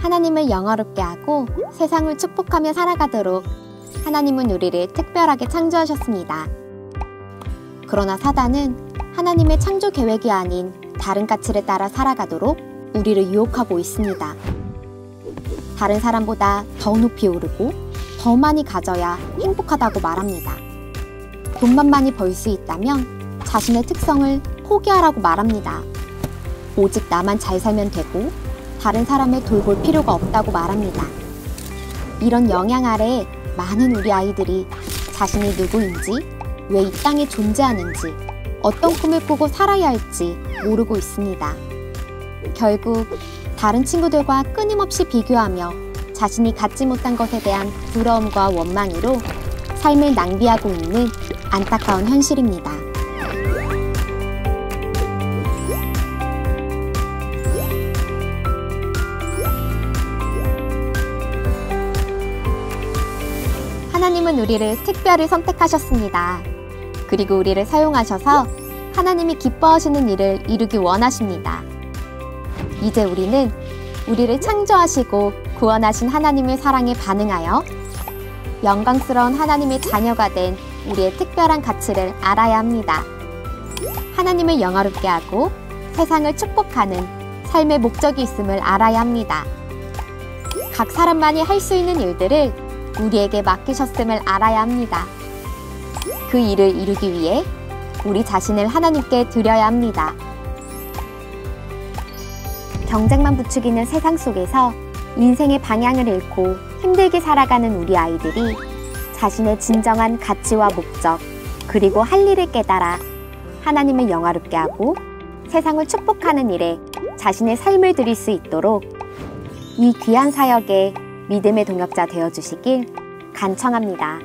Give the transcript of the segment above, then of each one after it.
하나님을 영화롭게 하고 세상을 축복하며 살아가도록 하나님은 우리를 특별하게 창조하셨습니다. 그러나 사단은 하나님의 창조 계획이 아닌 다른 가치를 따라 살아가도록 우리를 유혹하고 있습니다. 다른 사람보다 더 높이 오르고 더 많이 가져야 행복하다고 말합니다. 돈만 많이 벌 수 있다면 자신의 특성을 포기하라고 말합니다. 오직 나만 잘 살면 되고 다른 사람을 돌볼 필요가 없다고 말합니다. 이런 영향 아래 많은 우리 아이들이 자신이 누구인지, 왜 이 땅에 존재하는지, 어떤 꿈을 꾸고 살아야 할지 모르고 있습니다. 결국 다른 친구들과 끊임없이 비교하며 자신이 갖지 못한 것에 대한 부러움과 원망으로 삶을 낭비하고 있는 안타까운 현실입니다. 하나님은 우리를 특별히 선택하셨습니다. 그리고 우리를 사용하셔서 하나님이 기뻐하시는 일을 이루기 원하십니다. 이제 우리는 우리를 창조하시고 구원하신 하나님의 사랑에 반응하여 영광스러운 하나님의 자녀가 된 우리의 특별한 가치를 알아야 합니다. 하나님을 영화롭게 하고 세상을 축복하는 삶의 목적이 있음을 알아야 합니다. 각 사람만이 할 수 있는 일들을 우리에게 맡기셨음을 알아야 합니다. 그 일을 이루기 위해 우리 자신을 하나님께 드려야 합니다. 경쟁만 부추기는 세상 속에서 인생의 방향을 잃고 힘들게 살아가는 우리 아이들이 자신의 진정한 가치와 목적, 그리고 할 일을 깨달아 하나님을 영화롭게 하고 세상을 축복하는 일에 자신의 삶을 드릴 수 있도록 이 귀한 사역에 믿음의 동역자 되어주시길 간청합니다.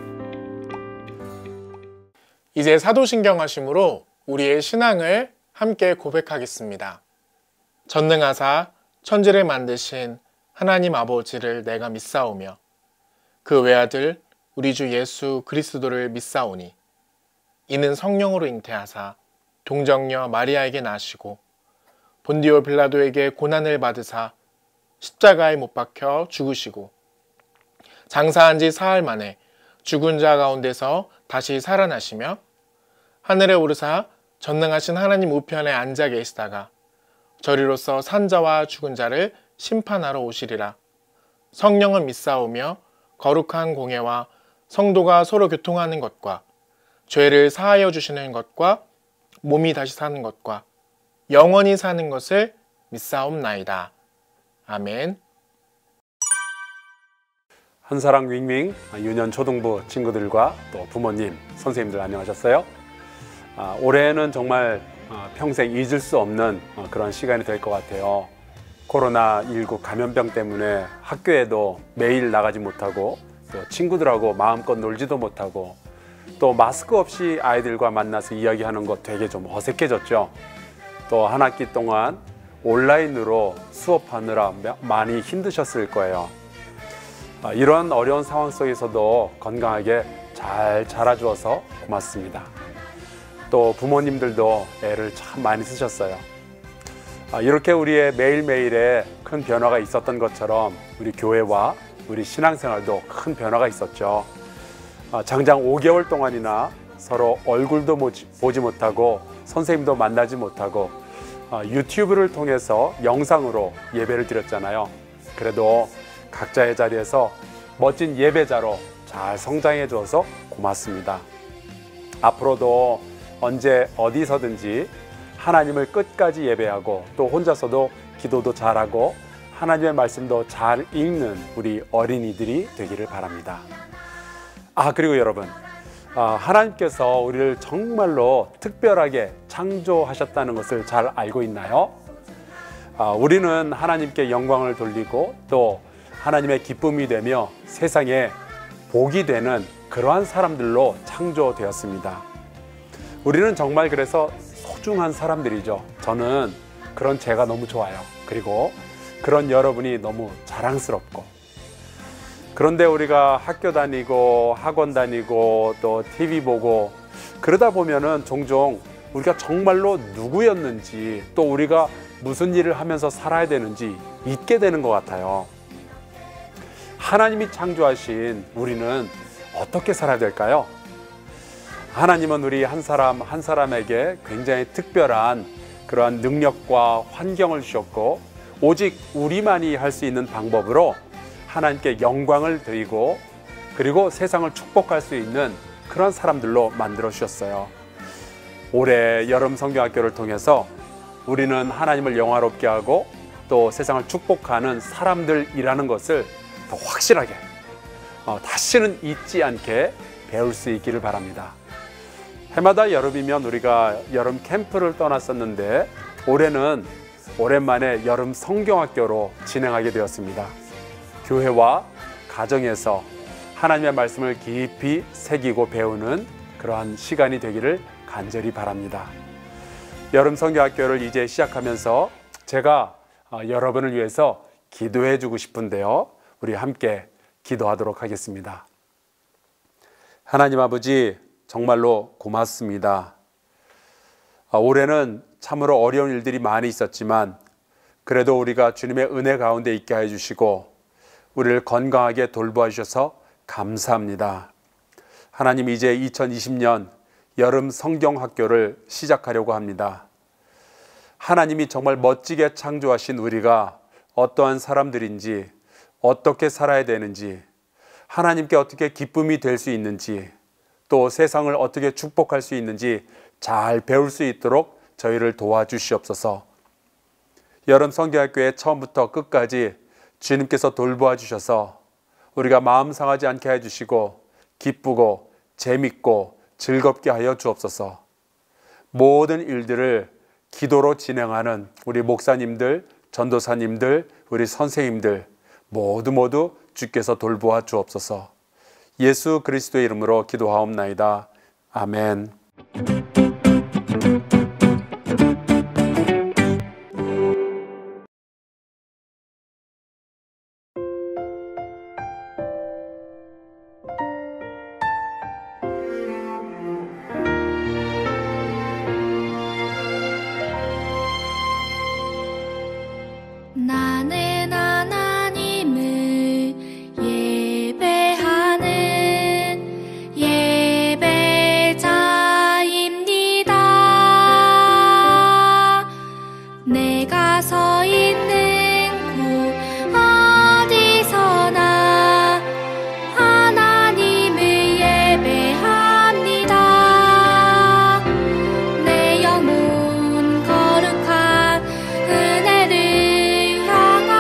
이제 사도신경하심으로 우리의 신앙을 함께 고백하겠습니다. 전능하사 천지를 만드신 하나님 아버지를 내가 믿사오며 그 외아들 우리 주 예수 그리스도를 믿사오니 이는 성령으로 잉태하사 동정녀 마리아에게 나시고 본디오 빌라도에게 고난을 받으사 십자가에 못 박혀 죽으시고 장사한 지 사흘 만에 죽은 자 가운데서 다시 살아나시며 하늘에 오르사 전능하신 하나님 우편에 앉아 계시다가 저리로서 산자와 죽은 자를 심판하러 오시리라. 성령은 믿사오며 거룩한 공예와 성도가 서로 교통하는 것과 죄를 사하여 주시는 것과 몸이 다시 사는 것과 영원히 사는 것을 믿사옵나이다. 아멘. 한사랑 윙윙 유년 초등부 친구들과 또 부모님, 선생님들 안녕하셨어요? 올해는 정말 평생 잊을 수 없는 그런 시간이 될 것 같아요. 코로나19 감염병 때문에 학교에도 매일 나가지 못하고 또 친구들하고 마음껏 놀지도 못하고 또 마스크 없이 아이들과 만나서 이야기하는 것 되게 좀 어색해졌죠. 또 한 학기 동안 온라인으로 수업하느라 많이 힘드셨을 거예요. 이런 어려운 상황 속에서도 건강하게 잘 자라주어서 고맙습니다. 또 부모님들도 애를 참 많이 쓰셨어요. 이렇게 우리의 매일매일에 큰 변화가 있었던 것처럼 우리 교회와 우리 신앙생활도 큰 변화가 있었죠. 장장 5개월 동안이나 서로 얼굴도 보지 못하고 선생님도 만나지 못하고 유튜브를 통해서 영상으로 예배를 드렸잖아요. 그래도 각자의 자리에서 멋진 예배자로 잘 성장해 주어서 고맙습니다. 앞으로도 언제 어디서든지 하나님을 끝까지 예배하고 또 혼자서도 기도도 잘하고 하나님의 말씀도 잘 읽는 우리 어린이들이 되기를 바랍니다. 그리고 여러분, 하나님께서 우리를 정말로 특별하게 창조하셨다는 것을 잘 알고 있나요? 우리는 하나님께 영광을 돌리고 또 하나님의 기쁨이 되며 세상에 복이 되는 그러한 사람들로 창조되었습니다. 우리는 정말 그래서 소중한 사람들이죠. 저는 그런 제가 너무 좋아요. 그리고 그런 여러분이 너무 자랑스럽고, 그런데 우리가 학교 다니고 학원 다니고 또 TV 보고 그러다 보면은 종종 우리가 정말로 누구였는지 또 우리가 무슨 일을 하면서 살아야 되는지 잊게 되는 것 같아요. 하나님이 창조하신 우리는 어떻게 살아야 될까요? 하나님은 우리 한 사람 한 사람에게 굉장히 특별한 그러한 능력과 환경을 주셨고, 오직 우리만이 할 수 있는 방법으로 하나님께 영광을 드리고, 그리고 세상을 축복할 수 있는 그런 사람들로 만들어 주셨어요. 올해 여름 성경학교를 통해서 우리는 하나님을 영화롭게 하고 또 세상을 축복하는 사람들이라는 것을 더 확실하게 다시는 잊지 않게 배울 수 있기를 바랍니다. 해마다 여름이면 우리가 여름 캠프를 떠났었는데, 올해는 오랜만에 여름 성경학교로 진행하게 되었습니다. 교회와 가정에서 하나님의 말씀을 깊이 새기고 배우는 그러한 시간이 되기를 간절히 바랍니다. 여름 성경학교를 이제 시작하면서 제가 여러분을 위해서 기도해 주고 싶은데요, 우리 함께 기도하도록 하겠습니다. 하나님 아버지, 정말로 고맙습니다. 올해는 참으로 어려운 일들이 많이 있었지만 그래도 우리가 주님의 은혜 가운데 있게 해주시고 우리를 건강하게 돌보아 주셔서 감사합니다. 하나님, 이제 2020년 여름 성경학교를 시작하려고 합니다. 하나님이 정말 멋지게 창조하신 우리가 어떠한 사람들인지, 어떻게 살아야 되는지, 하나님께 어떻게 기쁨이 될 수 있는지, 또 세상을 어떻게 축복할 수 있는지 잘 배울 수 있도록 저희를 도와주시옵소서. 여름 성경학교의 처음부터 끝까지 주님께서 돌보아 주셔서 우리가 마음 상하지 않게 해주시고 기쁘고 재밌고 즐겁게 하여 주옵소서. 모든 일들을 기도로 진행하는 우리 목사님들, 전도사님들, 우리 선생님들 모두 주께서 돌보아 주옵소서. 예수 그리스도의 이름으로 기도하옵나이다. 아멘. 나는 하나님을 예배하는 예배자입니다. 내가 서 있는 곳 어디서나 하나님을 예배합니다. 내 영혼 거룩한 은혜를 향하여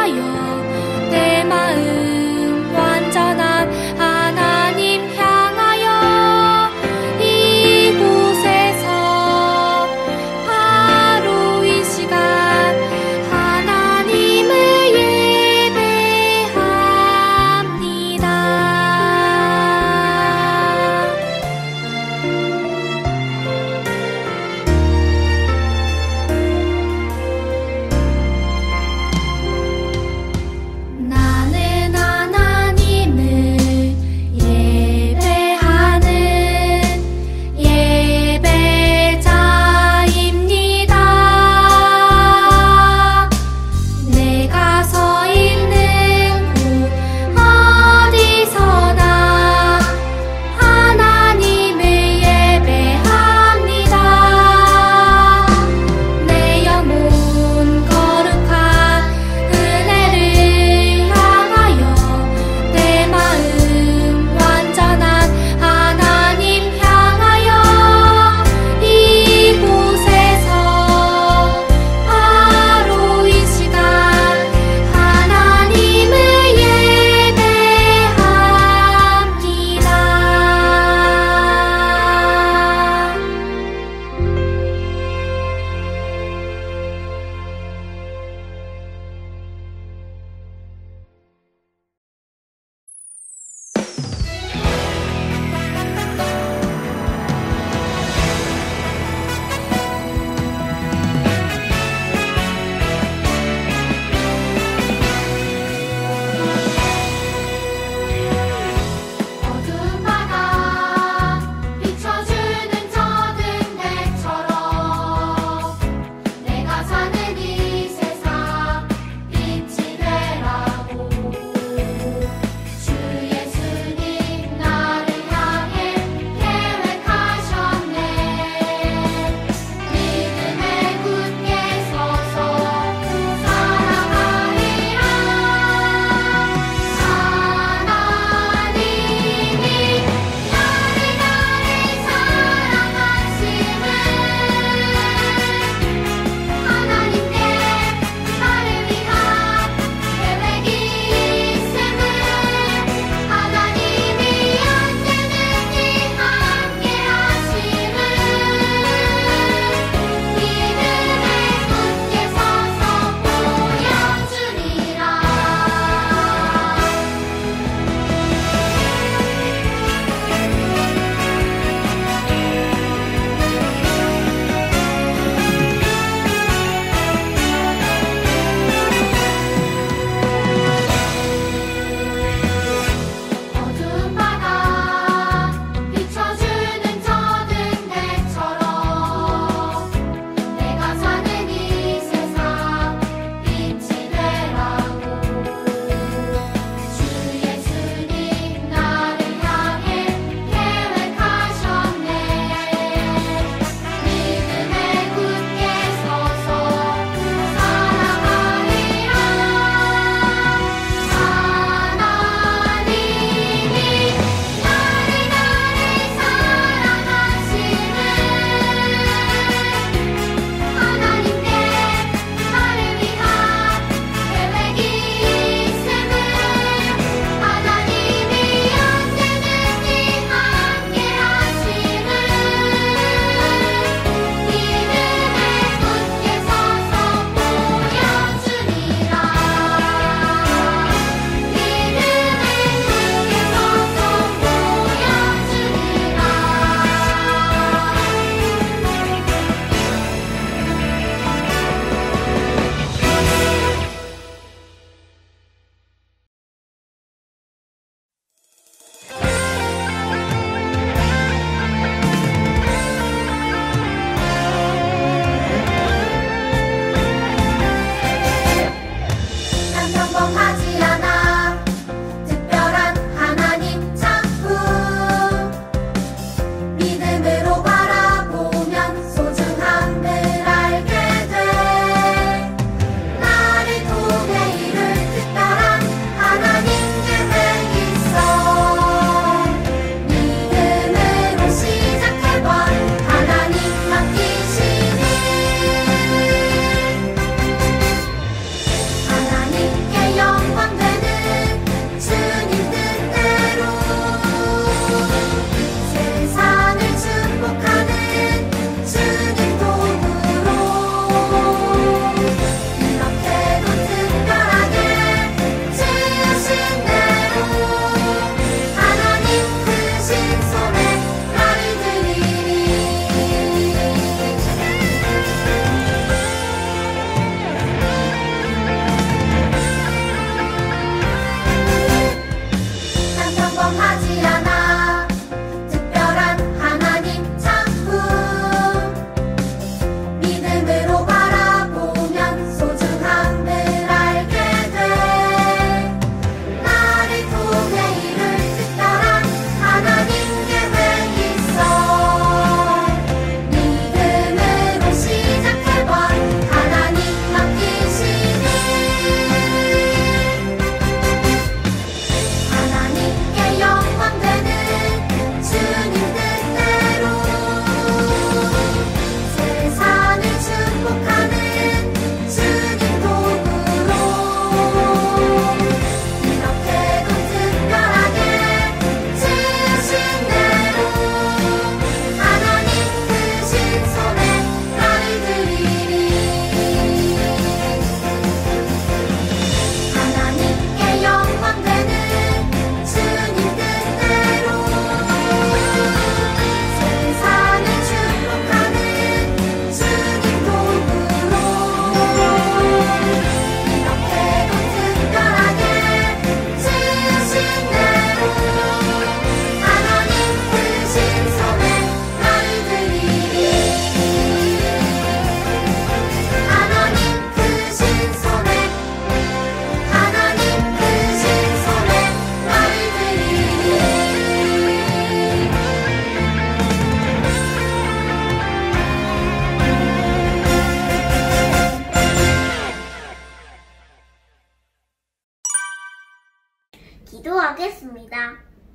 기도하겠습니다.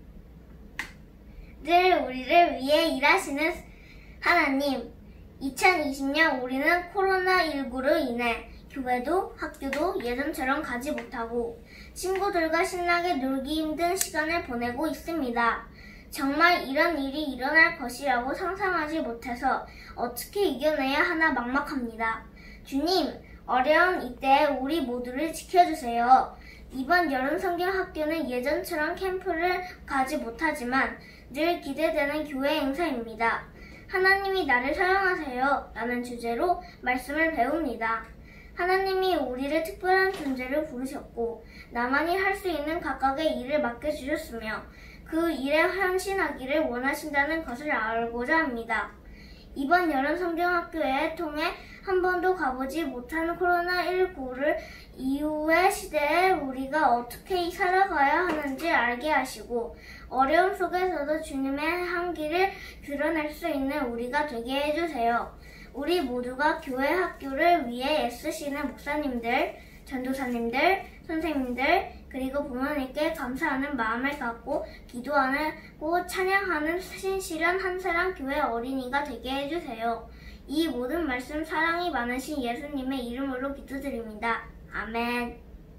늘 우리를 위해 일하시는 하나님, 2020년 우리는 코로나19로 인해 교회도 학교도 예전처럼 가지 못하고 친구들과 신나게 놀기 힘든 시간을 보내고 있습니다. 정말 이런 일이 일어날 것이라고 상상하지 못해서 어떻게 이겨내야 하나 막막합니다. 주님, 어려운 이때 우리 모두를 지켜주세요. 이번 여름 성경 학교는 예전처럼 캠프를 가지 못하지만 늘 기대되는 교회 행사입니다. 하나님이 나를 사용하세요 라는 주제로 말씀을 배웁니다. 하나님이 우리를 특별한 존재로 부르셨고 나만이 할 수 있는 각각의 일을 맡겨주셨으며 그 일에 헌신하기를 원하신다는 것을 알고자 합니다. 이번 여름 성경학교에 통해 한 번도 가보지 못한 코로나19를 이후의 시대에 우리가 어떻게 살아가야 하는지 알게 하시고 어려움 속에서도 주님의 향기를 드러낼 수 있는 우리가 되게 해주세요. 우리 모두가 교회 학교를 위해 애쓰시는 목사님들, 전도사님들, 선생님들, 그리고 부모님께 감사하는 마음을 갖고 기도하고 찬양하는 신실한 한사랑 교회 어린이가 되게 해주세요. 이 모든 말씀 사랑이 많으신 예수님의 이름으로 기도드립니다. 아멘.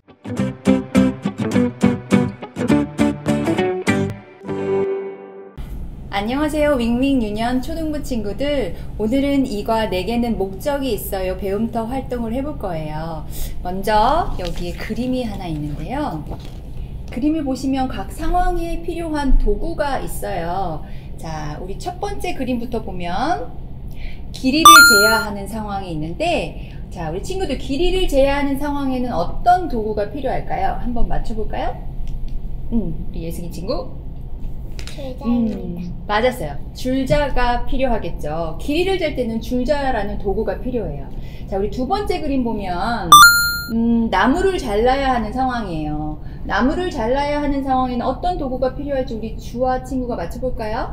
안녕하세요. 윙윙 유년 초등부 친구들. 오늘은 이과 내게는 목적이 있어요. 배움터 활동을 해볼 거예요. 먼저 여기에 그림이 하나 있는데요. 그림을 보시면 각 상황에 필요한 도구가 있어요. 자, 우리 첫 번째 그림부터 보면 길이를 재야 하는 상황이 있는데, 자, 우리 친구들 길이를 재야 하는 상황에는 어떤 도구가 필요할까요? 한번 맞춰볼까요? 우리 예승이 친구. 맞았어요. 줄자가 필요하겠죠. 길이를 잴 때는 줄자라는 도구가 필요해요. 자, 우리 두 번째 그림 보면 나무를 잘라야 하는 상황이에요. 나무를 잘라야 하는 상황에는 어떤 도구가 필요할지 우리 주아 친구가 맞춰볼까요?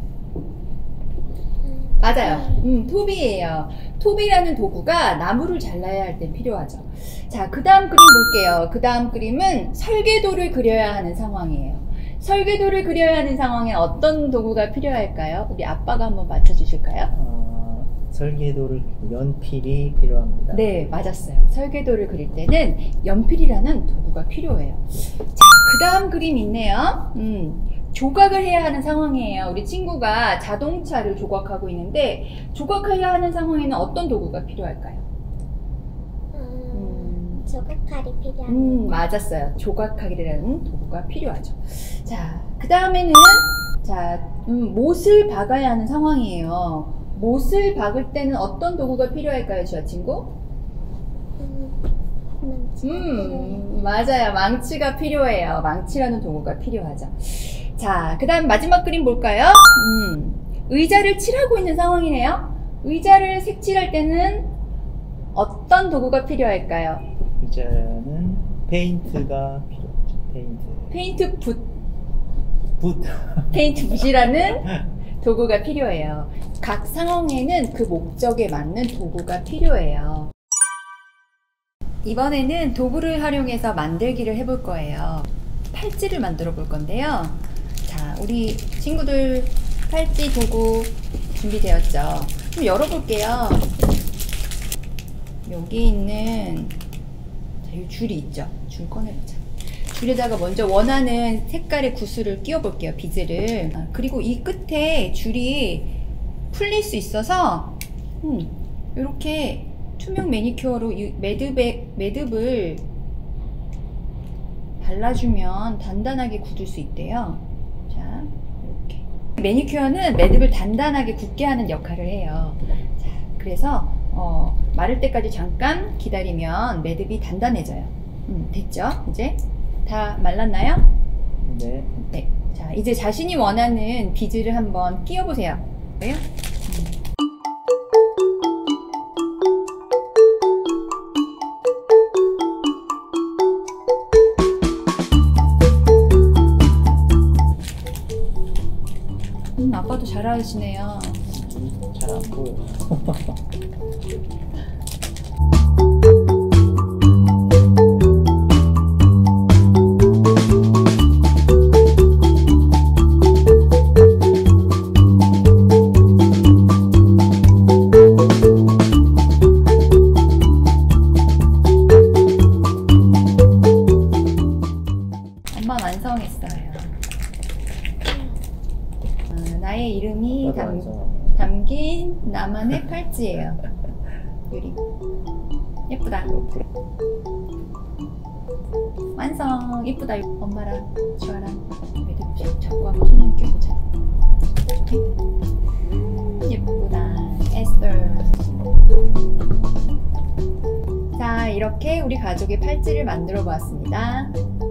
맞아요. 톱이에요. 톱이라는 도구가 나무를 잘라야 할 때 필요하죠. 자, 그 다음 그림 볼게요. 그 다음 그림은 설계도를 그려야 하는 상황이에요. 설계도를 그려야 하는 상황에 어떤 도구가 필요할까요? 우리 아빠가 한번 맞춰주실까요? 설계도를 연필이 필요합니다. 네, 맞았어요. 설계도를 그릴 때는 연필이라는 도구가 필요해요. 자, 그 다음 그림 있네요. 조각을 해야 하는 상황이에요. 우리 친구가 자동차를 조각하고 있는데 조각해야 하는 상황에는 어떤 도구가 필요할까요? 조각칼이 필요합니다. 맞았어요. 조각칼이라는 도구가 필요하죠. 자, 그 다음에는 못을 박아야 하는 상황이에요. 못을 박을 때는 어떤 도구가 필요할까요, 주아 친구? 맞아요. 망치가 필요해요. 망치라는 도구가 필요하죠. 자, 그 다음 마지막 그림 볼까요? 의자를 칠하고 있는 상황이네요. 의자를 색칠할 때는 어떤 도구가 필요할까요? 의자는 페인트가 필요하죠. 페인트 붓. 페인트 붓이라는 도구가 필요해요. 각 상황에는 그 목적에 맞는 도구가 필요해요. 이번에는 도구를 활용해서 만들기를 해볼 거예요. 팔찌를 만들어 볼 건데요. 자, 우리 친구들 팔찌 도구 준비되었죠? 좀 열어볼게요. 여기 있는 이 줄이 있죠? 줄 꺼내보자. 줄에다가 먼저 원하는 색깔의 구슬을 끼워 볼게요. 비즈를. 그리고 이 끝에 줄이 풀릴 수 있어서 이렇게 투명 매니큐어로 이 매듭을 발라주면 단단하게 굳을 수 있대요. 자, 이렇게 매니큐어는 매듭을 단단하게 굳게 하는 역할을 해요. 자, 그래서 마를 때까지 잠깐 기다리면 매듭이 단단해져요. 됐죠? 이제 다 말랐나요? 네. 네. 자, 이제 자신이 원하는 비즈를 한번 끼워보세요. 그래요? 아빠도 잘하시네요. 잘 안 보여. 팔찌예요. 유리. 예쁘다. 완성. 예쁘다. 엄마랑 주아랑 매듭 잡고 한번 손을 껴보자. 예쁘다. 에스터. 자, 이렇게 우리 가족의 팔찌를 만들어 보았습니다.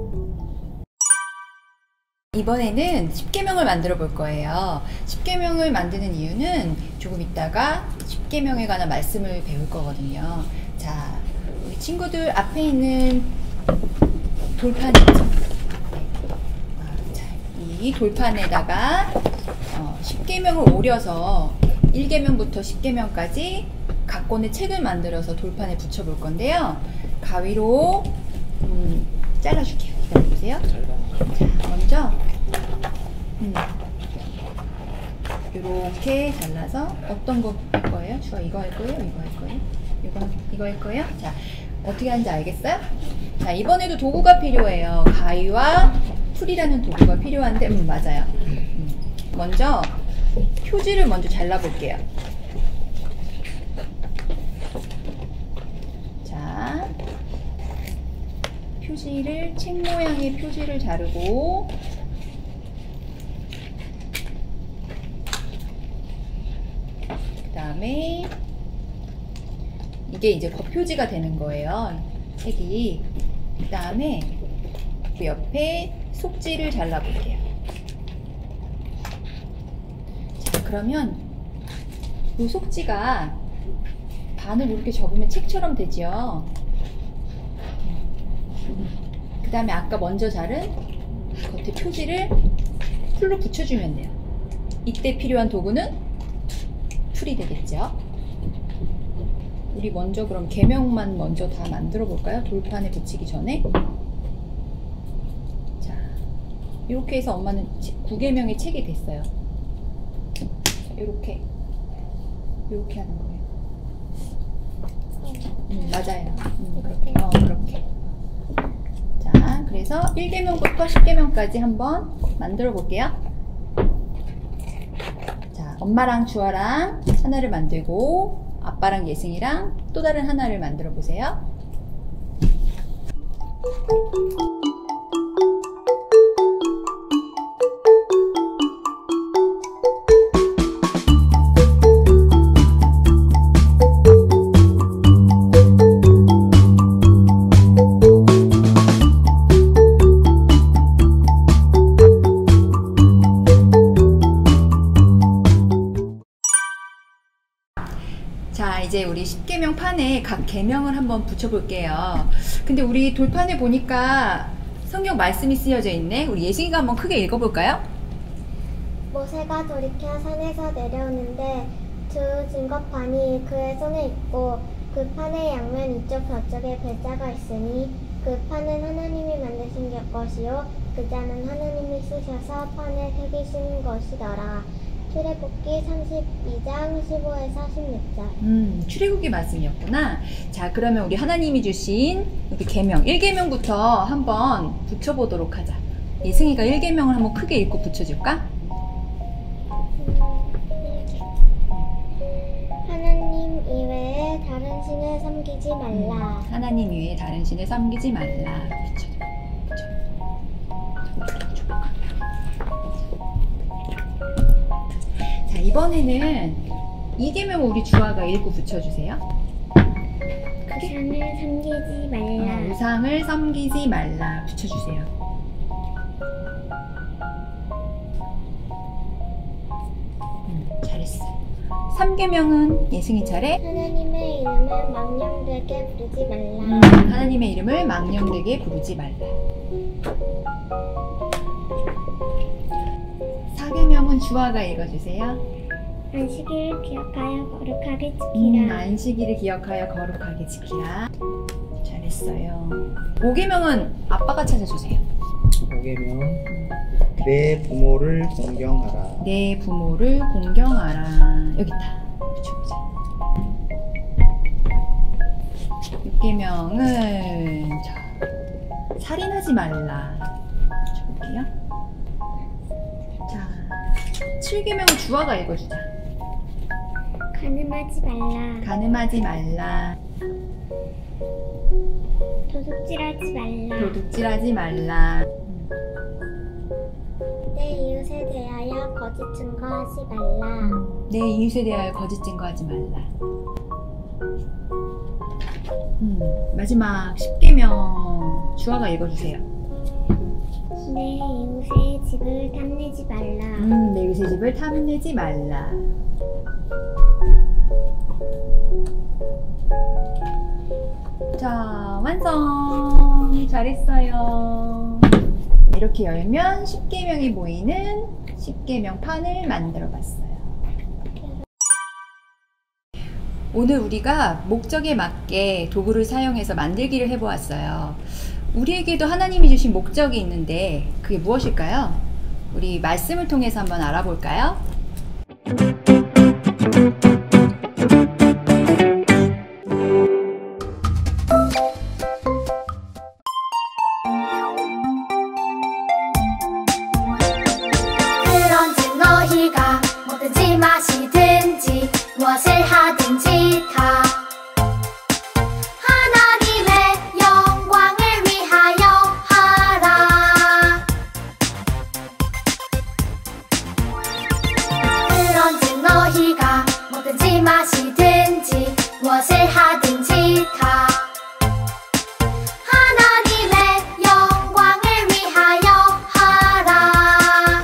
이번에는 10계명을 만들어 볼 거예요. 10계명을 만드는 이유는 조금 있다가 10계명에 관한 말씀을 배울 거거든요. 자, 우리 친구들 앞에 있는 돌판 있죠? 자, 이 돌판에다가 10계명을 오려서 1계명부터 10계명까지 각권의 책을 만들어서 돌판에 붙여 볼 건데요. 가위로 잘라줄게요. 기다려보세요. 자, 먼저 이렇게 잘라서 어떤 거 할 거예요? 주아 이거 할 거예요? 이거 할 거예요? 이거 할 거예요? 자, 어떻게 하는지 알겠어요? 자, 이번에도 도구가 필요해요. 가위와 풀이라는 도구가 필요한데 맞아요. 먼저 표지를 먼저 잘라볼게요. 자, 표지를 책 모양의 표지를 자르고 그 다음에 이게 이제 겉표지가 되는 거예요. 책이. 그 다음에 그 옆에 속지를 잘라볼게요. 자, 그러면 이 속지가 반을 이렇게 접으면 책처럼 되죠. 그 다음에 아까 먼저 자른 겉에 표지를 풀로 붙여주면 돼요. 이때 필요한 도구는 풀이 되겠죠. 우리 먼저 그럼 계명만 먼저 다 만들어 볼까요? 돌판에 붙이기 전에. 자, 이렇게 해서 엄마는 9계명의 책이 됐어요. 자, 이렇게 하는 거예요. 맞아요. 그렇게. 그렇게. 자, 그래서 1계명부터 10계명까지 한번 만들어 볼게요. 자, 엄마랑 주아랑 하나를 만들고 아빠랑 예승이랑 또 다른 하나를 만들어 보세요. 자, 이제 우리 10계명 판에 각 계명을 한번 붙여볼게요. 근데 우리 돌판에 보니까 성경 말씀이 쓰여져 있네. 우리 예승이가 한번 크게 읽어볼까요? 모세가 돌이켜 산에서 내려오는데 두 증거판이 그의 손에 있고 그 판의 양면 이쪽 저쪽에 글자가 있으니 그 판은 하나님이 만드신 것이요 글자는 하나님이 쓰셔서 판에 새기신 것이더라. 출애굽기 32장 15에서 16절. 출애굽기 말씀이었구나. 자, 그러면 우리 하나님이 주신 우리 계명 1계명부터 한번 붙여보도록 하자. 예승이가 1계명을 한번 크게 읽고 붙여줄까? 하나님 이외에 다른 신을 섬기지 말라. 하나님 이외에 다른 신을 섬기지 말라. 붙여줘. 자, 이번에는 2계명 우리 주아가 읽고 붙여주세요. 우상을 섬기지 말라. 우상을 섬기지 말라. 붙여주세요. 잘했어. 3계명은 예승이 차례. 하나님의 이름을 망령되게 부르지 말라. 하나님의 이름을 망령되게 부르지 말라. 4계명은 주아가 읽어주세요. 안식일을 기억하여 거룩하게 지키라. 안식일을 기억하여 거룩하게 지키라. 잘했어요. 5계명은 아빠가 찾아주세요. 5계명 내 부모를 공경하라. 내 부모를 공경하라. 여기 있다. 붙여보자. 6계명은 살인하지 말라. 붙여볼게요. 자, 7계명은 주아가 읽어주자. 가늠하지 말라. 가늠하지 말라. 도둑질하지 말라. 도둑질하지 말라. 내 이웃에 대하여 거짓 증거하지 말라. 내 이웃에 대하여 거짓 증거하지 말라. 마지막 10계명 주아가 읽어주세요. 내 이웃의 집을 탐내지 말라. 내 이웃의 집을 탐내지 말라. 자, 완성! 잘했어요. 이렇게 열면 10계명이 보이는 10계명 판을 만들어 봤어요. 오늘 우리가 목적에 맞게 도구를 사용해서 만들기를 해보았어요. 우리에게도 하나님이 주신 목적이 있는데 그게 무엇일까요? 우리 말씀을 통해서 한번 알아볼까요? 그런즉 너희가 뭐든지 마시든지 무엇을 하든지 다 하나님의 영광을 위하여 하라. 그런즉 너희가 뭐든지 마시든지 무엇을 하든지 다 하나님의 영광을 위하여 하라.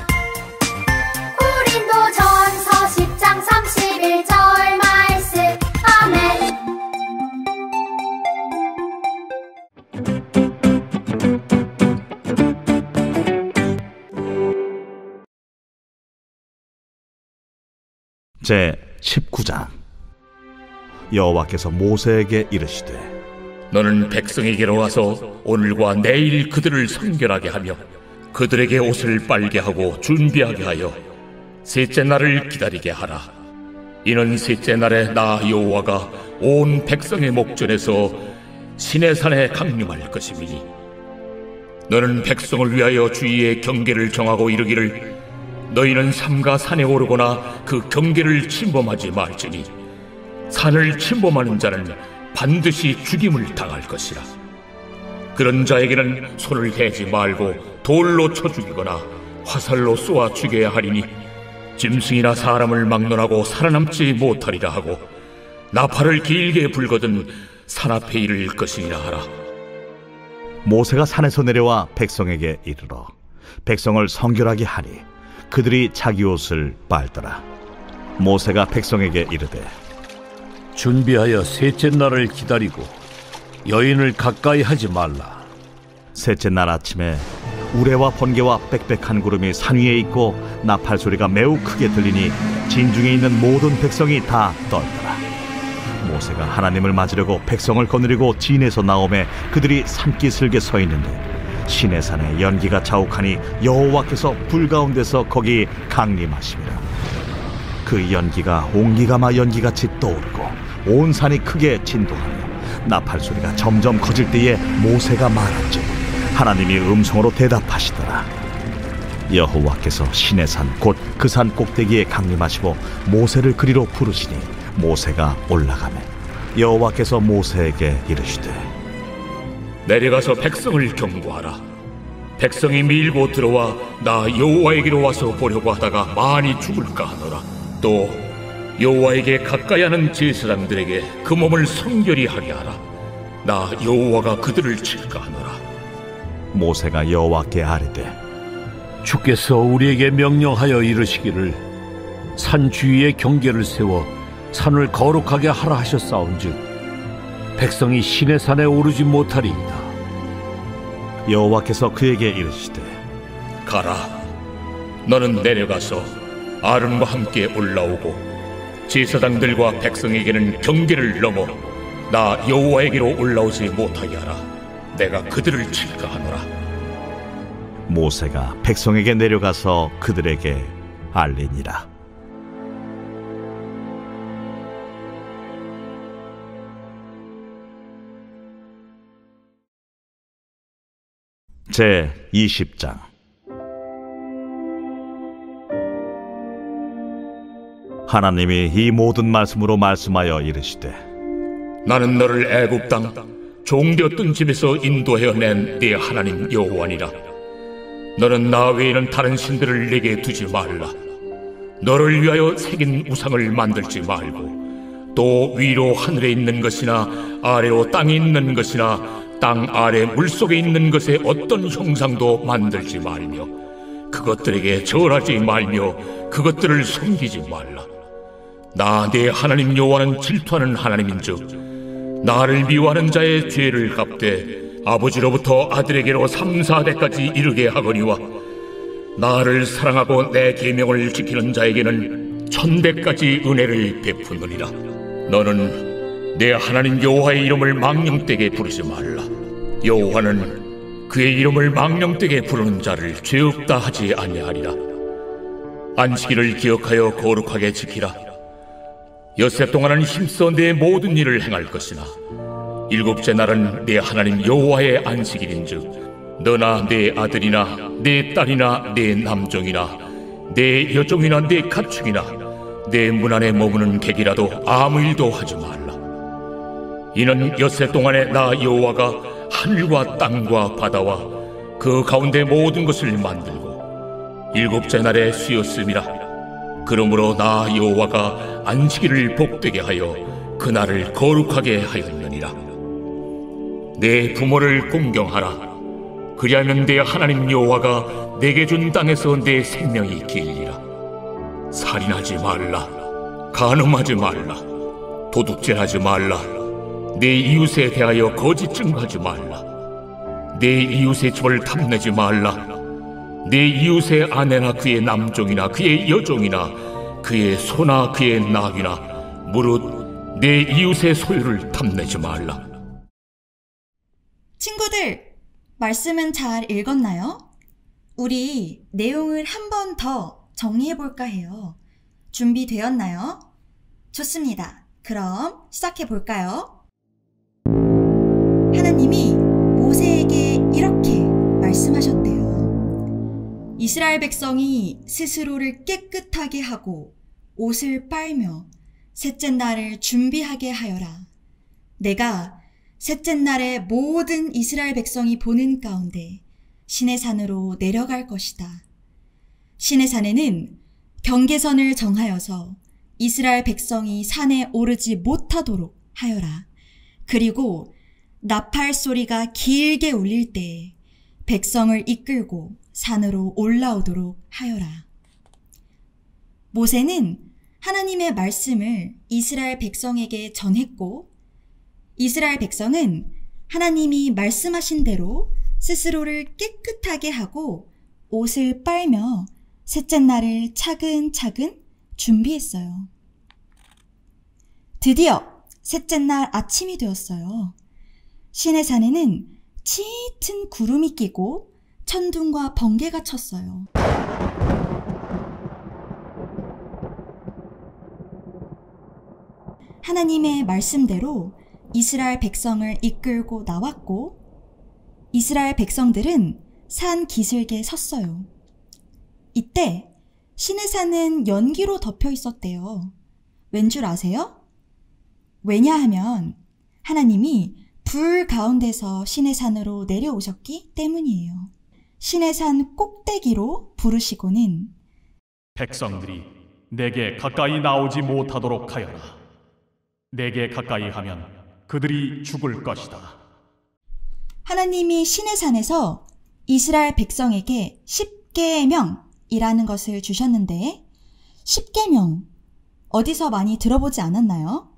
고린도전서 10장 31절 말씀. 아멘. 제 19장. 여호와께서 모세에게 이르시되 너는 백성에게로 와서 오늘과 내일 그들을 성결하게 하며 그들에게 옷을 빨게 하고 준비하게 하여 셋째 날을 기다리게 하라. 이는 셋째 날에 나 여호와가 온 백성의 목전에서 시내산에 강림할 것임이니 너는 백성을 위하여 주위의 경계를 정하고 이르기를 너희는 삼가 산에 오르거나 그 경계를 침범하지 말지니 산을 침범하는 자는 반드시 죽임을 당할 것이라. 그런 자에게는 손을 대지 말고 돌로 쳐 죽이거나 화살로 쏘아 죽여야 하리니 짐승이나 사람을 막론하고 살아남지 못하리라 하고 나팔을 길게 불거든 산 앞에 이를 것이니라 하라. 모세가 산에서 내려와 백성에게 이르러 백성을 성결하게 하니 그들이 자기 옷을 빨더라. 모세가 백성에게 이르되 준비하여 셋째 날을 기다리고 여인을 가까이 하지 말라. 셋째 날 아침에 우레와 번개와 빽빽한 구름이 산 위에 있고 나팔 소리가 매우 크게 들리니 진중에 있는 모든 백성이 다 떨더라. 모세가 하나님을 맞으려고 백성을 거느리고 진에서 나오매 그들이 산기슭에 서 있는데 시내산에 연기가 자욱하니 여호와께서 불 가운데서 거기 강림하심이라. 그 연기가 옹기가마 연기같이 떠오르고 온 산이 크게 진동하며 나팔 소리가 점점 커질 때에 모세가 말한즉 하나님이 음성으로 대답하시더라. 여호와께서 시내산 곧 그 산 꼭대기에 강림하시고 모세를 그리로 부르시니 모세가 올라가매 여호와께서 모세에게 이르시되 내려가서 백성을 경고하라. 백성이 밀고 들어와 나 여호와에게로 와서 보려고 하다가 많이 죽을까 하노라. 또 여호와에게 가까이 하는 제사장들에게 그 몸을 성결히 하게 하라. 나 여호와가 그들을 칠까 하노라. 모세가 여호와께 아뢰되 주께서 우리에게 명령하여 이르시기를 산 주위에 경계를 세워 산을 거룩하게 하라 하셨사온즉 백성이 시내산에 오르지 못하리이다. 여호와께서 그에게 이르시되 가라. 너는 내려가서 아론과 함께 올라오고 제사장들과 백성에게는 경계를 넘어 나 여호와에게로 올라오지 못하게 하라. 내가 그들을 칠까 하노라. 모세가 백성에게 내려가서 그들에게 알리니라. 제 20장. 하나님이 이 모든 말씀으로 말씀하여 이르시되 나는 너를 애굽 땅 종되었던 집에서 인도하여 낸 네 하나님 여호와니라. 너는 나 외에는 다른 신들을 내게 두지 말라. 너를 위하여 새긴 우상을 만들지 말고 또 위로 하늘에 있는 것이나 아래로 땅에 있는 것이나 땅 아래 물속에 있는 것에 어떤 형상도 만들지 말며 그것들에게 절하지 말며 그것들을 섬기지 말라. 나 네 하나님 여호와는 질투하는 하나님인즉 나를 미워하는 자의 죄를 갚되 아버지로부터 아들에게로 3, 4대까지 이르게 하거니와 나를 사랑하고 내 계명을 지키는 자에게는 1000대까지 은혜를 베푸느니라. 너는 내 하나님 여호와의 이름을 망령되게 부르지 말라. 여호와는 그의 이름을 망령되게 부르는 자를 죄 없다 하지 아니하리라. 안식일을 기억하여 거룩하게 지키라. 엿새 동안은 힘써 내 모든 일을 행할 것이나 7째 날은 내 하나님 여호와의 안식일인즉 너나 내 아들이나 내 딸이나 내 남종이나 내 여종이나 내 가축이나 내 문 안에 머무는 객이라도 아무 일도 하지 말라. 이는 엿새 동안에 나 여호와가 하늘과 땅과 바다와 그 가운데 모든 것을 만들고 7째 날에 쉬었음이라. 그러므로 나 여호와가 안식일을 복되게 하여 그날을 거룩하게 하였느니라. 내 부모를 공경하라. 그리하면 내 하나님 여호와가 내게 준 땅에서 내 생명이 길리라. 살인하지 말라. 간음하지 말라. 도둑질하지 말라. 내 이웃에 대하여 거짓 증거하지 말라. 내 이웃의 집을 탐내지 말라. 내 이웃의 아내나 그의 남종이나 그의 여종이나 그의 소나 그의 낙이나 무릇 내 이웃의 소유를 탐내지 말라. 친구들, 말씀은 잘 읽었나요? 우리 내용을 한 번 더 정리해 볼까 해요. 준비되었나요? 좋습니다. 그럼 시작해 볼까요? 하나님이 모세에게 이렇게 말씀하셨대요. 이스라엘 백성이 스스로를 깨끗하게 하고 옷을 빨며 셋째 날을 준비하게 하여라. 내가 셋째 날에 모든 이스라엘 백성이 보는 가운데 시내산으로 내려갈 것이다. 시내산에는 경계선을 정하여서 이스라엘 백성이 산에 오르지 못하도록 하여라. 그리고 나팔 소리가 길게 울릴 때에 백성을 이끌고 산으로 올라오도록 하여라. 모세는 하나님의 말씀을 이스라엘 백성에게 전했고 이스라엘 백성은 하나님이 말씀하신 대로 스스로를 깨끗하게 하고 옷을 빨며 셋째 날을 차근차근 준비했어요. 드디어 셋째 날 아침이 되었어요. 시내산에는 짙은 구름이 끼고 천둥과 번개가 쳤어요. 하나님의 말씀대로 이스라엘 백성을 이끌고 나왔고 이스라엘 백성들은 산 기슭에 섰어요. 이때 시내산은 연기로 덮여 있었대요. 왠 줄 아세요? 왜냐하면 하나님이 불 가운데서 시내산으로 내려오셨기 때문이에요. 시내산 꼭대기로 부르시고는 백성들이 내게 가까이 나오지 못하도록 하여라. 내게 가까이 하면 그들이 죽을 것이다. 하나님이 시내산에서 이스라엘 백성에게 십계명이라는 것을 주셨는데 십계명 어디서 많이 들어보지 않았나요?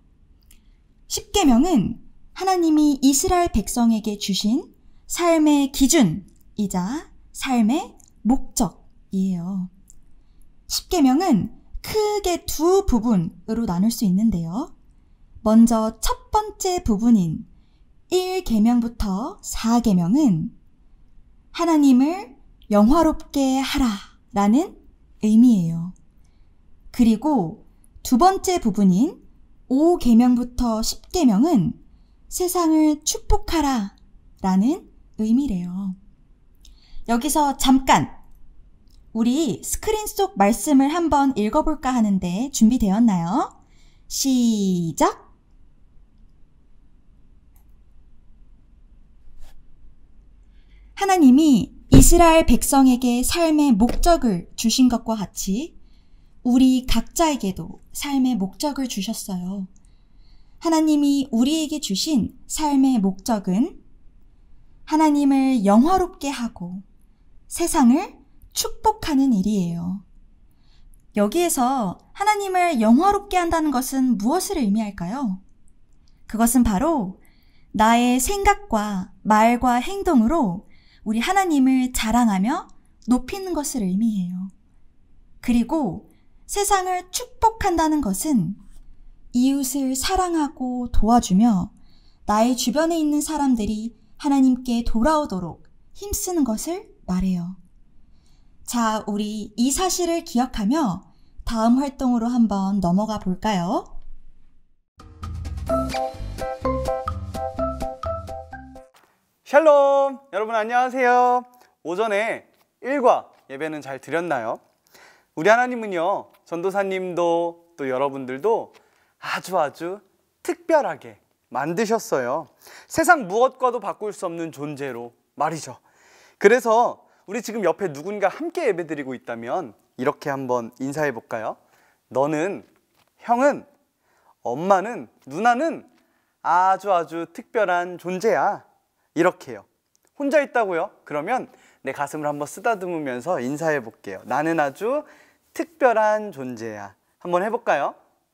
십계명은 하나님이 이스라엘 백성에게 주신 삶의 기준이자 삶의 목적이에요. 십계명은 크게 두 부분으로 나눌 수 있는데요. 먼저 첫 번째 부분인 1계명부터 4계명은 하나님을 영화롭게 하라라는 의미예요. 그리고 두 번째 부분인 5계명부터 10계명은 세상을 축복하라라는 의미래요. 여기서 잠깐 우리 스크린 속 말씀을 한번 읽어볼까 하는데 준비되었나요? 시작! 하나님이 이스라엘 백성에게 삶의 목적을 주신 것과 같이 우리 각자에게도 삶의 목적을 주셨어요. 하나님이 우리에게 주신 삶의 목적은 하나님을 영화롭게 하고 세상을 축복하는 일이에요. 여기에서 하나님을 영화롭게 한다는 것은 무엇을 의미할까요? 그것은 바로 나의 생각과 말과 행동으로 우리 하나님을 자랑하며 높이는 것을 의미해요. 그리고 세상을 축복한다는 것은 이웃을 사랑하고 도와주며 나의 주변에 있는 사람들이 하나님께 돌아오도록 힘쓰는 것을 말해요. 자, 우리 이 사실을 기억하며 다음 활동으로 한번 넘어가 볼까요? 샬롬! 여러분 안녕하세요. 오전에 일과 예배는 잘 드렸나요? 우리 하나님은요, 전도사님도 또 여러분들도 아주 특별하게 만드셨어요. 세상 무엇과도 바꿀 수 없는 존재로 말이죠. 그래서 우리 지금 옆에 누군가 함께 예배드리고 있다면 이렇게 한번 인사해 볼까요? 너는, 형은, 엄마는, 누나는 아주 특별한 존재야. 이렇게요. 혼자 있다고요? 그러면 내 가슴을 한번 쓰다듬으면서 인사해 볼게요. 나는 아주 특별한 존재야. 한번 해볼까요?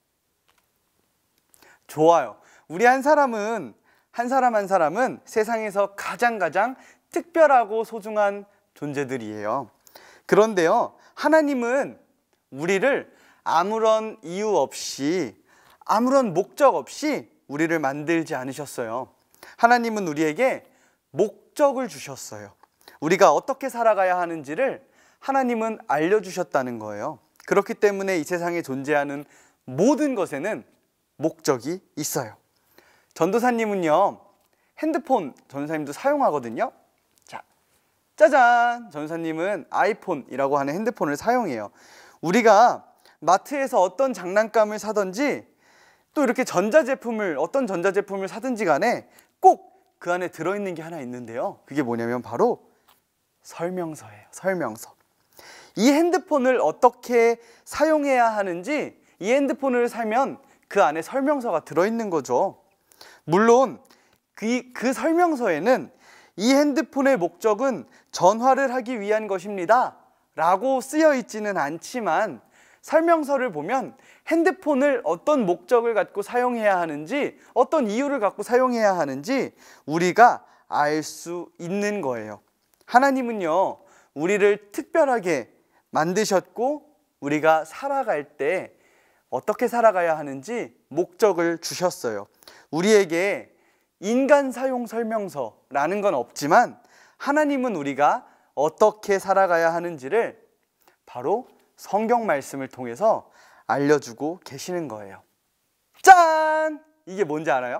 좋아요. 우리 한 사람 한 사람은 세상에서 가장 특별하고 소중한 존재들이에요. 그런데요, 하나님은 우리를 아무런 이유 없이, 아무런 목적 없이 우리를 만들지 않으셨어요. 하나님은 우리에게 목적을 주셨어요. 우리가 어떻게 살아가야 하는지를 하나님은 알려주셨다는 거예요. 그렇기 때문에 이 세상에 존재하는 모든 것에는 목적이 있어요. 전도사님은요, 핸드폰 전도사님도 사용하거든요. 자, 짜잔! 전도사님은 아이폰이라고 하는 핸드폰을 사용해요. 우리가 마트에서 어떤 장난감을 사든지 또 이렇게 어떤 전자제품을 사든지 간에 꼭 그 안에 들어있는 게 하나 있는데요. 그게 뭐냐면 바로 설명서예요. 설명서. 이 핸드폰을 어떻게 사용해야 하는지, 이 핸드폰을 사면 그 안에 설명서가 들어있는 거죠. 물론 그 설명서에는 이 핸드폰의 목적은 전화를 하기 위한 것입니다 라고 쓰여 있지는 않지만, 설명서를 보면 핸드폰을 어떤 목적을 갖고 사용해야 하는지, 어떤 이유를 갖고 사용해야 하는지 우리가 알 수 있는 거예요. 하나님은요, 우리를 특별하게 만드셨고 우리가 살아갈 때 어떻게 살아가야 하는지 목적을 주셨어요. 우리에게 인간 사용 설명서라는 건 없지만 하나님은 우리가 어떻게 살아가야 하는지를 바로 성경 말씀을 통해서 알려주고 계시는 거예요. 짠! 이게 뭔지 알아요?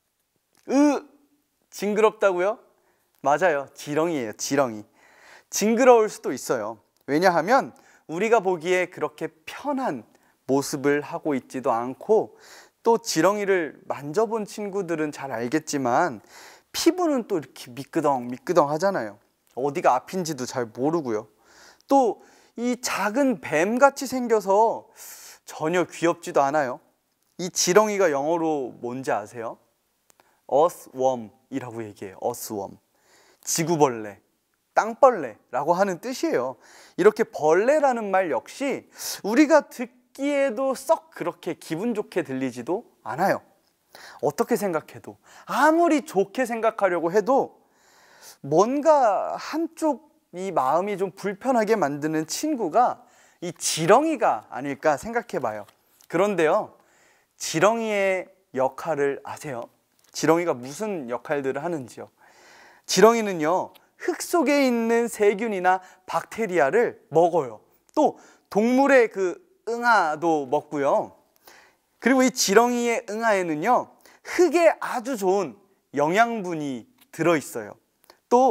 징그럽다고요? 맞아요. 지렁이에요. 지렁이. 징그러울 수도 있어요. 왜냐하면 우리가 보기에 그렇게 편한 모습을 하고 있지도 않고, 또 지렁이를 만져본 친구들은 잘 알겠지만 피부는 또 이렇게 미끄덩 하잖아요. 어디가 앞인지도 잘 모르고요. 또 이 작은 뱀같이 생겨서 전혀 귀엽지도 않아요. 이 지렁이가 영어로 뭔지 아세요? earthworm이라고 얘기해요. earthworm. 지구벌레, 땅벌레라고 하는 뜻이에요. 이렇게 벌레라는 말 역시 우리가 듣기에도 썩 그렇게 기분 좋게 들리지도 않아요. 어떻게 생각해도, 아무리 좋게 생각하려고 해도 뭔가 한쪽 이 마음이 좀 불편하게 만드는 친구가 이 지렁이가 아닐까 생각해 봐요. 그런데요, 지렁이의 역할을 아세요? 지렁이가 무슨 역할들을 하는지요? 지렁이는요, 흙 속에 있는 세균이나 박테리아를 먹어요. 또 동물의 그 응아도 먹고요. 그리고 이 지렁이의 응아에는요, 흙에 아주 좋은 영양분이 들어있어요. 또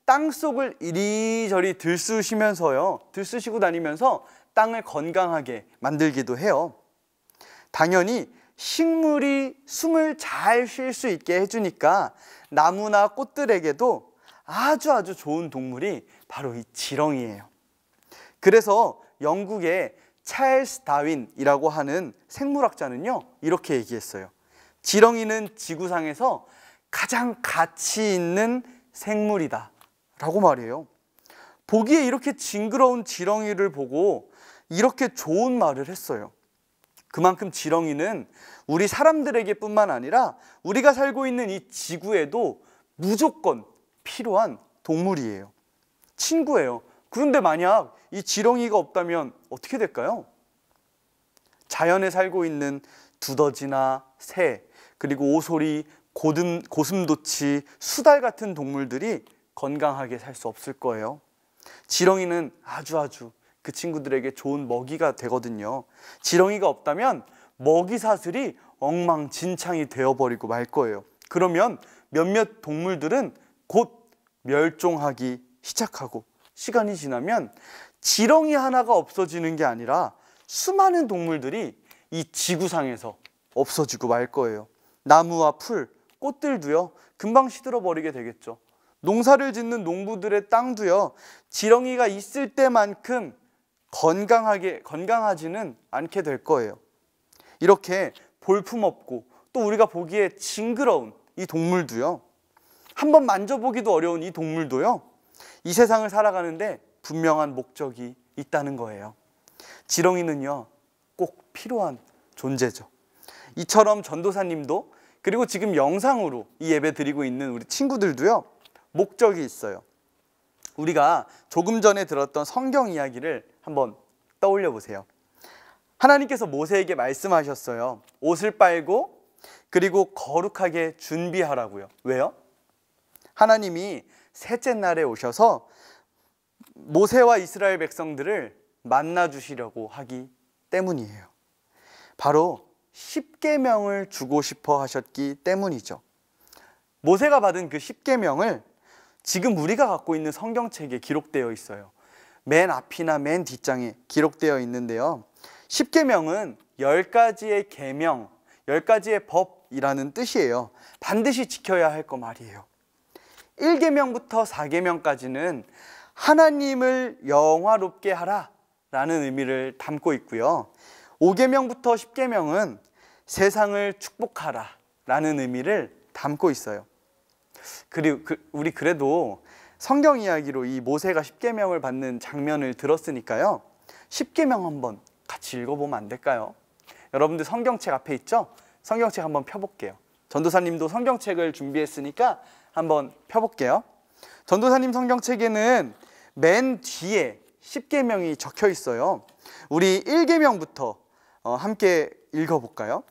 땅 속을 이리저리 들쑤시고 다니면서 땅을 건강하게 만들기도 해요. 당연히 식물이 숨을 잘 쉴 수 있게 해주니까 나무나 꽃들에게도 아주 좋은 동물이 바로 이 지렁이에요. 그래서 영국의 찰스 다윈이라고 하는 생물학자는요, 이렇게 얘기했어요. 지렁이는 지구상에서 가장 가치 있는 생물이다 라고 말해요. 보기에 이렇게 징그러운 지렁이를 보고 이렇게 좋은 말을 했어요. 그만큼 지렁이는 우리 사람들에게 뿐만 아니라 우리가 살고 있는 이 지구에도 무조건 필요한 동물이에요. 친구예요. 그런데 만약 이 지렁이가 없다면 어떻게 될까요? 자연에 살고 있는 두더지나 새, 그리고 오소리, 고슴도치, 수달 같은 동물들이 건강하게 살 수 없을 거예요. 지렁이는 아주 그 친구들에게 좋은 먹이가 되거든요. 지렁이가 없다면 먹이 사슬이 엉망진창이 되어버리고 말 거예요. 그러면 몇몇 동물들은 곧 멸종하기 시작하고, 시간이 지나면 지렁이 하나가 없어지는 게 아니라 수많은 동물들이 이 지구상에서 없어지고 말 거예요. 나무와 풀, 꽃들도요, 금방 시들어 버리게 되겠죠. 농사를 짓는 농부들의 땅도요, 지렁이가 있을 때만큼 건강하지는 않게 될 거예요. 이렇게 볼품없고 또 우리가 보기에 징그러운 이 동물도요, 한번 만져보기도 어려운 이 동물도요, 이 세상을 살아가는데 분명한 목적이 있다는 거예요. 지렁이는요, 꼭 필요한 존재죠. 이처럼 전도사님도, 그리고 지금 영상으로 이 예배 드리고 있는 우리 친구들도요, 목적이 있어요. 우리가 조금 전에 들었던 성경 이야기를 한번 떠올려 보세요. 하나님께서 모세에게 말씀하셨어요. 옷을 빨고 그리고 거룩하게 준비하라고요. 왜요? 하나님이 셋째 날에 오셔서 모세와 이스라엘 백성들을 만나주시려고 하기 때문이에요. 바로 십계명을 주고 싶어 하셨기 때문이죠. 모세가 받은 그 십계명을 지금 우리가 갖고 있는 성경책에 기록되어 있어요. 맨 앞이나 맨 뒷장에 기록되어 있는데요. 십계명은 10가지의 계명, 10가지의 법이라는 뜻이에요. 반드시 지켜야 할 거 말이에요. 1계명부터 4계명까지는 하나님을 영화롭게 하라 라는 의미를 담고 있고요. 5계명부터 10계명은 세상을 축복하라 라는 의미를 담고 있어요. 그리고 우리 그래도 성경 이야기로 이 모세가 십계명을 받는 장면을 들었으니까요, 십계명 한번 같이 읽어보면 안 될까요? 여러분들 성경책 앞에 있죠? 성경책 한번 펴볼게요. 전도사님도 성경책을 준비했으니까 한번 펴볼게요. 전도사님 성경책에는 맨 뒤에 십계명이 적혀 있어요. 우리 1계명부터 함께 읽어볼까요?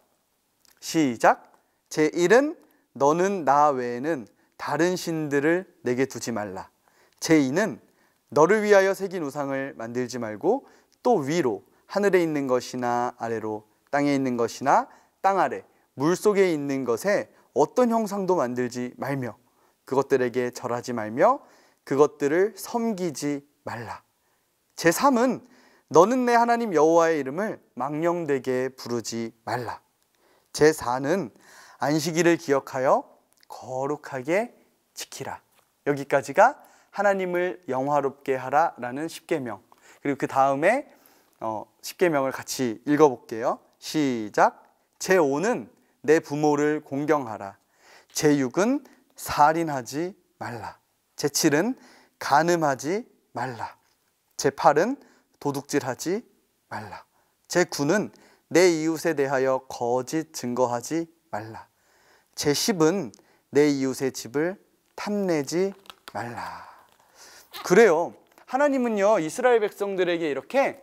시작! 제1은 너는 나 외에는 다른 신들을 내게 두지 말라. 제2는 너를 위하여 새긴 우상을 만들지 말고 또 위로 하늘에 있는 것이나 아래로 땅에 있는 것이나 땅 아래 물속에 있는 것에 어떤 형상도 만들지 말며 그것들에게 절하지 말며 그것들을 섬기지 말라. 제3은 너는 내 하나님 여호와의 이름을 망령되게 부르지 말라. 제4는 안식일을 기억하여 거룩하게 지키라. 여기까지가 하나님을 영화롭게 하라 라는 십계명. 그리고 그 다음에 십계명을 같이 읽어볼게요. 시작! 제5는 내 부모를 공경하라. 제6은 살인하지 말라. 제7은 간음하지 말라. 제8은 도둑질하지 말라. 제9는 내 이웃에 대하여 거짓 증거하지 말라. 제10은 내 이웃의 집을 탐내지 말라. 그래요. 하나님은요, 이스라엘 백성들에게 이렇게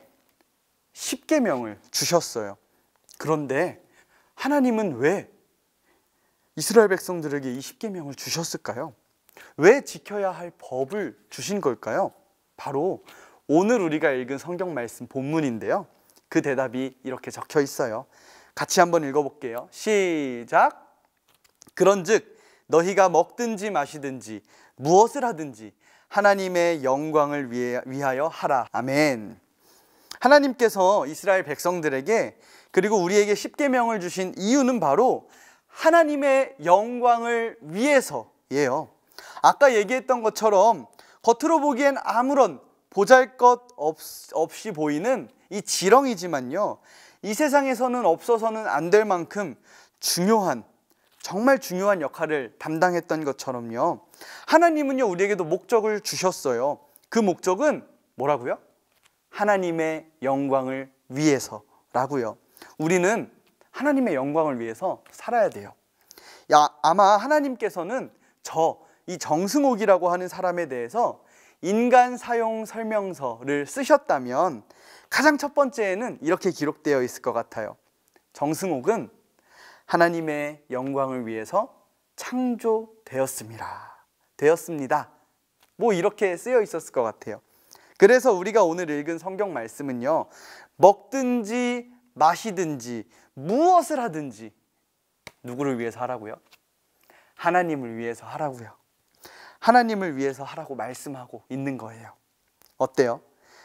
십계명을 주셨어요. 그런데 하나님은 왜 이스라엘 백성들에게 이 십계명을 주셨을까요? 왜 지켜야 할 법을 주신 걸까요? 바로 오늘 우리가 읽은 성경 말씀 본문인데요, 그 대답이 이렇게 적혀 있어요. 같이 한번 읽어볼게요. 시작! 그런즉 너희가 먹든지 마시든지 무엇을 하든지 하나님의 영광을 위하여 하라. 아멘. 하나님께서 이스라엘 백성들에게 그리고 우리에게 십계명을 주신 이유는 바로 하나님의 영광을 위해서예요. 아까 얘기했던 것처럼 겉으로 보기엔 아무런 보잘것없이 보이는 이 지렁이지만요, 이 세상에서는 없어서는 안 될 만큼 정말 중요한 역할을 담당했던 것처럼요, 하나님은요 우리에게도 목적을 주셨어요. 그 목적은 뭐라고요? 하나님의 영광을 위해서라고요. 우리는 하나님의 영광을 위해서 살아야 돼요. 아마 하나님께서는 이 정승옥이라고 하는 사람에 대해서 인간 사용 설명서를 쓰셨다면 가장 첫 번째에는 이렇게 기록되어 있을 것 같아요. 정승옥은 하나님의 영광을 위해서 창조되었습니다. 뭐 이렇게 쓰여 있었을 것 같아요. 그래서 우리가 오늘 읽은 성경 말씀은요, 먹든지 마시든지 무엇을 하든지 누구를 위해서 하라고요? 하나님을 위해서 하라고요. 하나님을 위해서 하라고 말씀하고 있는 거예요. 어때요?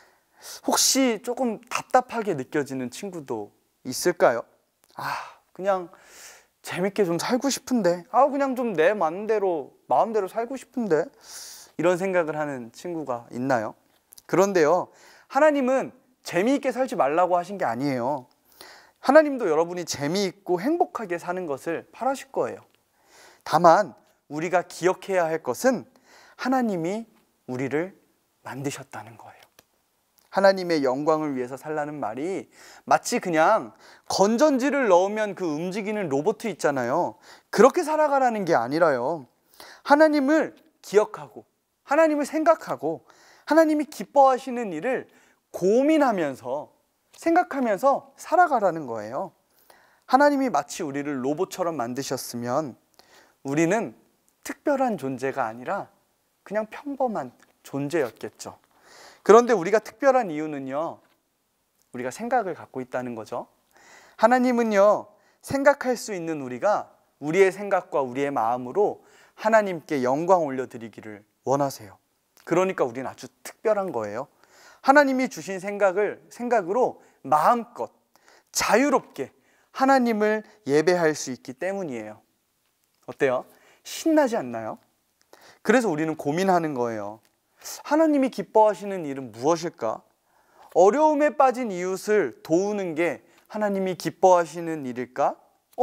혹시 조금 답답하게 느껴지는 친구도 있을까요? 그냥 재밌게 좀 살고 싶은데, 그냥 좀 내 마음대로 살고 싶은데, 이런 생각을 하는 친구가 있나요? 그런데요, 하나님은 재미있게 살지 말라고 하신 게 아니에요. 하나님도 여러분이 재미있고 행복하게 사는 것을 바라실 거예요. 다만 우리가 기억해야 할 것은 하나님이 우리를 만드셨다는 거예요. 하나님의 영광을 위해서 살라는 말이 마치 그냥 건전지를 넣으면 그 움직이는 로봇 있잖아요. 그렇게 살아가라는 게 아니라요, 하나님을 기억하고 하나님을 생각하고 하나님이 기뻐하시는 일을 고민하면서 생각하면서 살아가라는 거예요. 하나님이 마치 우리를 로봇처럼 만드셨으면 우리는 특별한 존재가 아니라 그냥 평범한 존재였겠죠. 그런데 우리가 특별한 이유는요, 우리가 생각을 갖고 있다는 거죠. 하나님은요, 생각할 수 있는 우리가 우리의 생각과 우리의 마음으로 하나님께 영광 올려드리기를 원하세요. 그러니까 우리는 아주 특별한 거예요. 하나님이 주신 생각으로 마음껏 자유롭게 하나님을 예배할 수 있기 때문이에요. 어때요? 신나지 않나요? 그래서 우리는 고민하는 거예요. 하나님이 기뻐하시는 일은 무엇일까? 어려움에 빠진 이웃을 도우는 게 하나님이 기뻐하시는 일일까?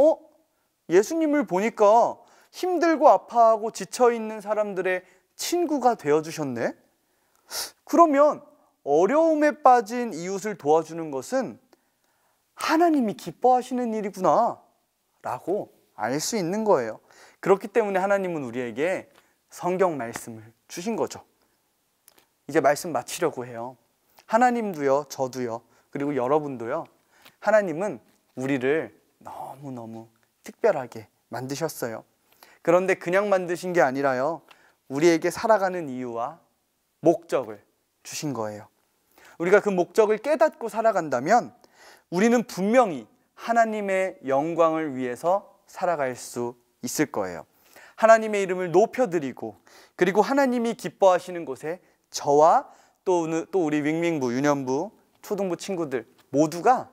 예수님을 보니까 힘들고 아파하고 지쳐있는 사람들의 친구가 되어주셨네? 그러면 어려움에 빠진 이웃을 도와주는 것은 하나님이 기뻐하시는 일이구나 라고 알 수 있는 거예요. 그렇기 때문에 하나님은 우리에게 성경 말씀을 주신 거죠. 이제 말씀 마치려고 해요. 하나님도요, 저도요, 그리고 여러분도요, 하나님은 우리를 너무너무 특별하게 만드셨어요. 그런데 그냥 만드신 게 아니라요, 우리에게 살아가는 이유와 목적을 주신 거예요. 우리가 그 목적을 깨닫고 살아간다면 우리는 분명히 하나님의 영광을 위해서 살아갈 수 있을 거예요. 하나님의 이름을 높여드리고, 그리고 하나님이 기뻐하시는 곳에 저와 또 우리 윙윙부, 유년부, 초등부 친구들 모두가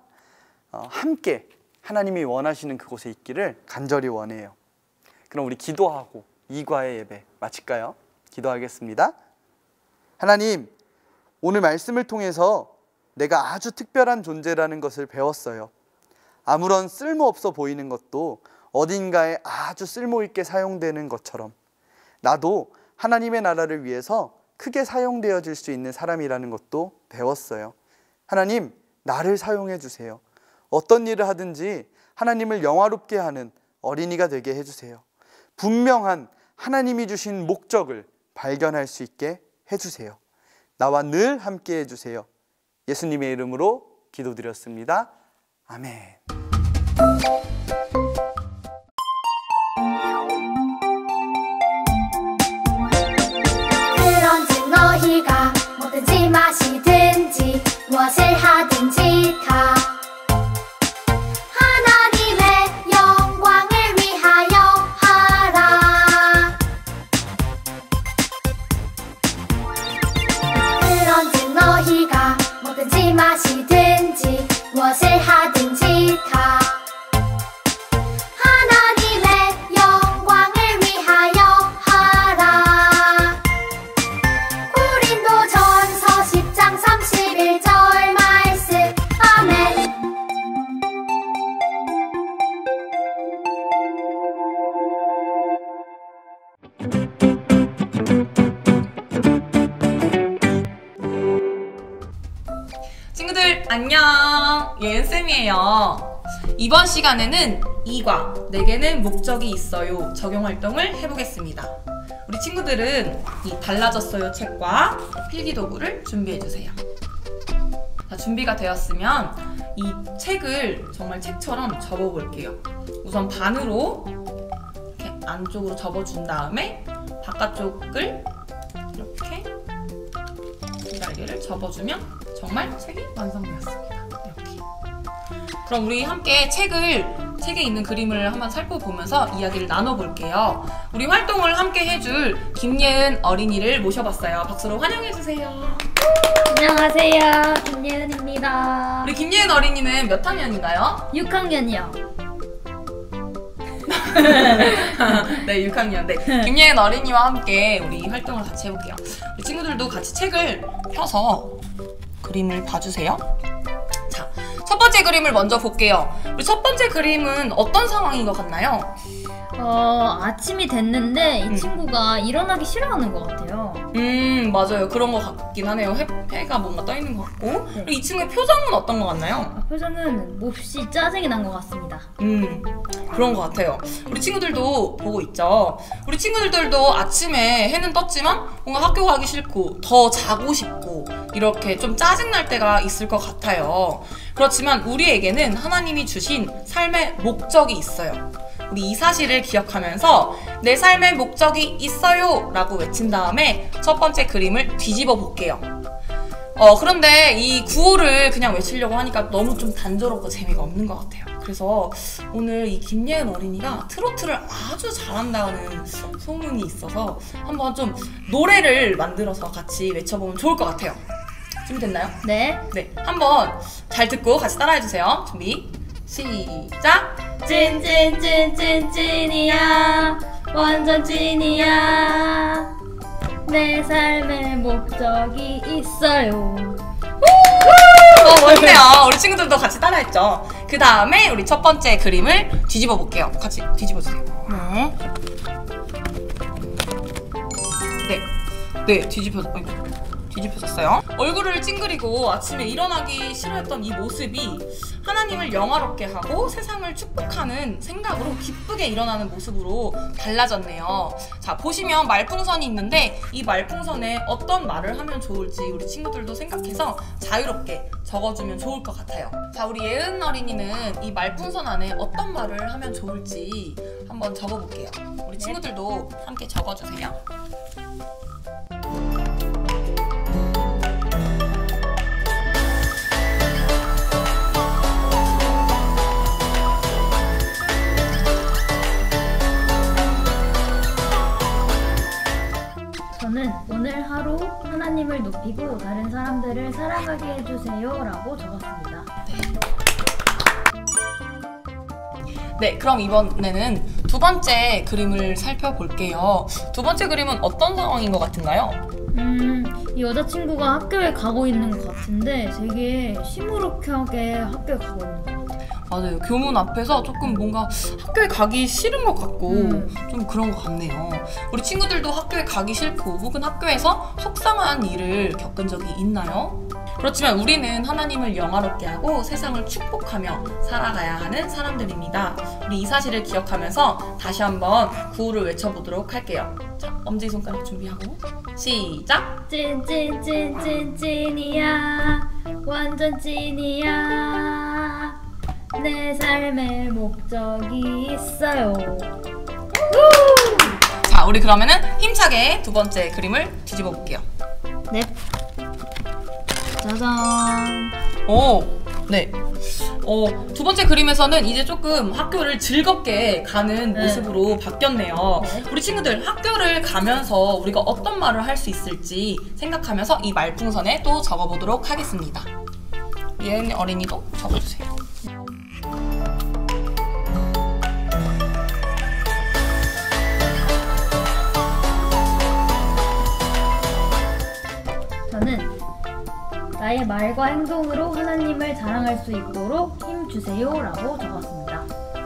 함께 하나님이 원하시는 그곳에 있기를 간절히 원해요. 그럼 우리 기도하고 2과의 예배 마칠까요? 기도하겠습니다. 하나님, 오늘 말씀을 통해서 내가 아주 특별한 존재라는 것을 배웠어요. 아무런 쓸모없어 보이는 것도 어딘가에 아주 쓸모있게 사용되는 것처럼 나도 하나님의 나라를 위해서 크게 사용되어질 수 있는 사람이라는 것도 배웠어요. 하나님, 나를 사용해 주세요. 어떤 일을 하든지 하나님을 영화롭게 하는 어린이가 되게 해주세요. 분명한 하나님이 주신 목적을 발견할 수 있게 해주세요. 나와 늘 함께 해주세요. 예수님의 이름으로 기도드렸습니다. 아멘. 그런즉 너희가 먹든지 마시든지 무엇을 하든지 다 하나님의 영광을 위하여 하라. 마시든지 무엇을 하든지 다 하나님의 영광을 위하여 하라. 고린도전서 10장 31절 말씀. 아멘. 친구들 안녕, 예은쌤이에요. 이번 시간에는 이과 내게는 목적이 있어요 적용활동을 해보겠습니다. 우리 친구들은 이 달라졌어요 책과 필기도구를 준비해주세요. 자, 준비가 되었으면 이 책을 정말 책처럼 접어볼게요. 우선 반으로 이렇게 안쪽으로 접어준 다음에 바깥쪽을 이렇게 두 날개를 접어주면 정말 책이 완성되었습니다. 이렇게. 그럼 우리 함께 책에 있는 그림을 한번 살펴보면서 이야기를 나눠볼게요. 우리 활동을 함께 해줄 김예은 어린이를 모셔봤어요. 박수로 환영해주세요. 안녕하세요, 김예은입니다. 우리 김예은 어린이는 몇 학년인가요? 6학년이요. 네, 6학년. 네. 김예은 어린이와 함께 우리 활동을 같이 해볼게요. 우리 친구들도 같이 책을 펴서 그림을 봐주세요. 자, 첫 번째 그림을 먼저 볼게요. 우리 첫 번째 그림은 어떤 상황인 것 같나요? 아침이 됐는데 이 친구가 일어나기 싫어하는 것 같아요. 맞아요. 그런 것 같긴 하네요. 해가 뭔가 떠 있는 것 같고. 네. 이 친구의 표정은 어떤 것 같나요? 표정은 몹시 짜증이 난 것 같습니다. 그런 것 같아요. 우리 친구들도 보고 있죠. 우리 친구들도 아침에 해는 떴지만 뭔가 학교 가기 싫고 더 자고 싶고 이렇게 좀 짜증날 때가 있을 것 같아요. 그렇지만 우리에게는 하나님이 주신 삶의 목적이 있어요. 우리 이 사실을 기억하면서 내 삶의 목적이 있어요 라고 외친 다음에 첫 번째 그림을 뒤집어 볼게요. 그런데 이 구호를 그냥 외치려고 하니까 너무 좀 단조롭고 재미가 없는 것 같아요. 그래서 오늘 이 김예은 어린이가 트로트를 아주 잘한다는 소문이 있어서 한번 좀 노래를 만들어서 같이 외쳐보면 좋을 것 같아요. 준비됐나요? 네. 네, 한번 잘 듣고 같이 따라해주세요. 준비, 시작! 찐찐찐찐찐이야, 완전 찐이야, 내 삶의 목적이 있어요. 멋있네요. 우리 친구들도 같이 따라했죠. 그 다음에 우리 첫 번째 그림을 뒤집어 볼게요. 같이 뒤집어주세요. 네. 네, 뒤집혀졌어요. 얼굴을 찡그리고 아침에 일어나기 싫어했던 이 모습이 하나님을 영화롭게 하고 세상을 축복하는 생각으로 기쁘게 일어나는 모습으로 달라졌네요. 자, 보시면 말풍선이 있는데 이 말풍선에 어떤 말을 하면 좋을지 우리 친구들도 생각해서 자유롭게 적어주면 좋을 것 같아요. 자, 우리 예은 어린이는 이 말풍선 안에 어떤 말을 하면 좋을지 한번 적어볼게요. 우리 친구들도 함께 적어주세요. 저는 오늘 하루 하나님을 높이고 다른 사람들을 사랑하게 해주세요 라고 적었습니다. 네, 그럼 이번에는 두 번째 그림을 살펴볼게요. 두 번째 그림은 어떤 상황인 것 같은가요? 이 여자친구가 학교에 가고 있는 것 같은데 되게 시무룩하게 학교에 가고 있는 것 같아요. 맞아요. 교문 앞에서 조금 뭔가 학교에 가기 싫은 것 같고 좀 그런 것 같네요. 우리 친구들도 학교에 가기 싫고 혹은 학교에서 속상한 일을 겪은 적이 있나요? 그렇지만 우리는 하나님을 영화롭게 하고 세상을 축복하며 살아가야 하는 사람들입니다. 우리 이 사실을 기억하면서 다시 한번 구호를 외쳐보도록 할게요. 자, 엄지손가락 준비하고 시작! 찐찐찐찐찐이야, 완전 찐이야, 내 삶의 목적이 있어요. 자, 우리 그러면은 힘차게 두 번째 그림을 뒤집어 볼게요. 네. 짜잔. 오, 네. 두 번째 그림에서는 이제 조금 학교를 즐겁게 가는 모습으로 바뀌었네요. 우리 친구들 학교를 가면서 우리가 어떤 말을 할 수 있을지 생각하면서 이 말풍선에 또 적어보도록 하겠습니다. 예은 어린이도 적어주세요. 저는 나의 말과 행동으로 하나님을 자랑할 수 있도록 힘 주세요 라고 적었습니다.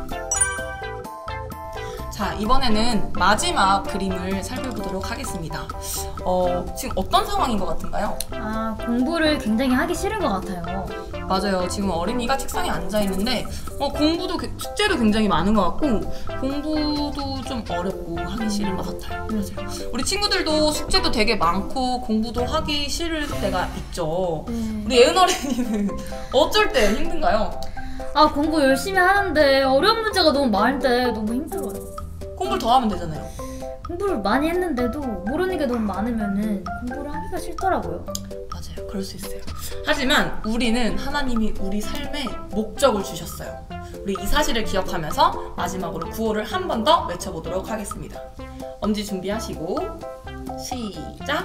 자, 이번에는 마지막 그림을 살펴보도록 하겠습니다. 지금 어떤 상황인 것 같은가요? 공부를 굉장히 하기 싫은 것 같아요. 맞아요. 지금 어린이가 책상에 앉아있는데 공부도 숙제도 굉장히 많은 것 같고 공부도 좀 어렵고 하기 싫은 것 같아요. 맞아요. 우리 친구들도 숙제도 되게 많고 공부도 하기 싫을 때가 있죠. 우리 예은 어린이는 어쩔 때 힘든가요? 공부 열심히 하는데 어려운 문제가 너무 많을 때 너무 힘들어요. 공부를 더 하면 되잖아요. 공부를 많이 했는데도 모르는 게 너무 많으면은 공부를 하기가 싫더라고요. 맞아요. 그럴 수 있어요. 하지만 우리는 하나님이 우리 삶에 목적을 주셨어요. 우리 이 사실을 기억하면서 마지막으로 구호를 한 번 더 외쳐보도록 하겠습니다. 엄지 준비하시고 시작!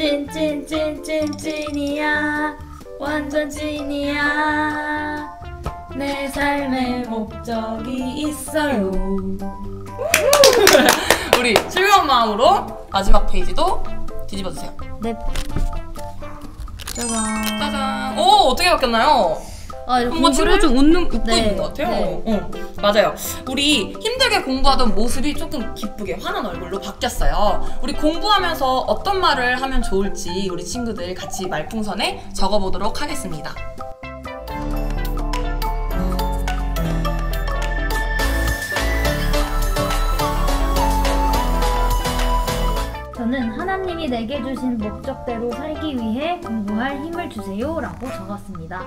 찐이야 완전 찐이야 내 삶의 목적이 있어요. 우리 즐거운 마음으로 마지막 페이지도 뒤집어주세요. 네. 짜잔. 오, 어떻게 바뀌었나요? 뭔가 친구가 좀 웃고 있는 것 같아요. 맞아요. 우리 힘들게 공부하던 모습이 조금 기쁘게 환한 얼굴로 바뀌었어요. 우리 공부하면서 어떤 말을 하면 좋을지 우리 친구들 같이 말풍선에 적어보도록 하겠습니다. 저는 하나님이 내게 주신 목적대로 살기 위해 공부할 힘을 주세요 라고 적었습니다.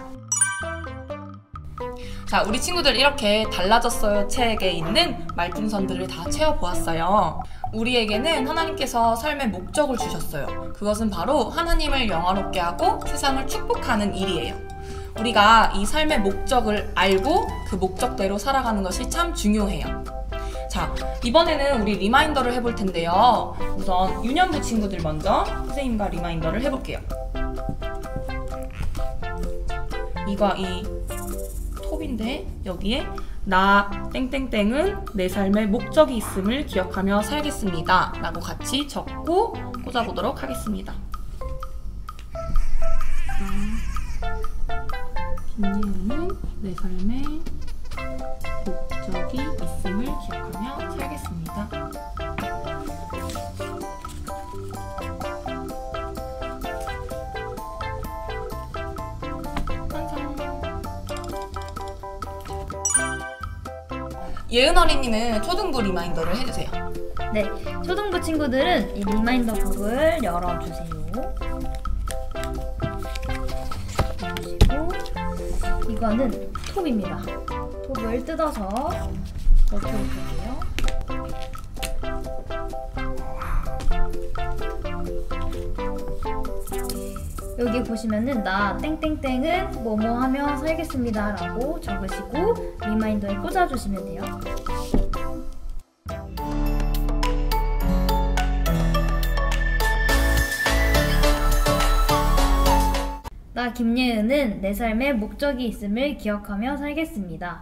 자, 우리 친구들 이렇게 달라졌어요 책에 있는 말풍선들을 다 채워보았어요. 우리에게는 하나님께서 삶의 목적을 주셨어요. 그것은 바로 하나님을 영화롭게 하고 세상을 축복하는 일이에요. 우리가 이 삶의 목적을 알고 그 목적대로 살아가는 것이 참 중요해요. 자, 이번에는 우리 리마인더를 해볼 텐데요. 우선 유년부 친구들 먼저 선생님과 리마인더를 해볼게요. 이거 이 톱인데 여기에 나 땡땡땡은 내 삶의 목적이 있음을 기억하며 살겠습니다 라고 같이 적고 꽂아보도록 하겠습니다. 김예은은 내 삶의 목적이 있음을 기억하며 살겠습니다. 예은 어린이는 초등부 리마인더를 해주세요. 네, 초등부 친구들은 이 리마인더 북을 열어주세요. 그리고 이거는 톱입니다. 톱을 뜯어서 넣어볼게요. 여기 보시면은 나 땡땡땡은 뭐뭐 하며 살겠습니다 라고 적으시고 리마인더에 꽂아주시면 돼요. 나 김예은은 내 삶에 목적이 있음을 기억하며 살겠습니다.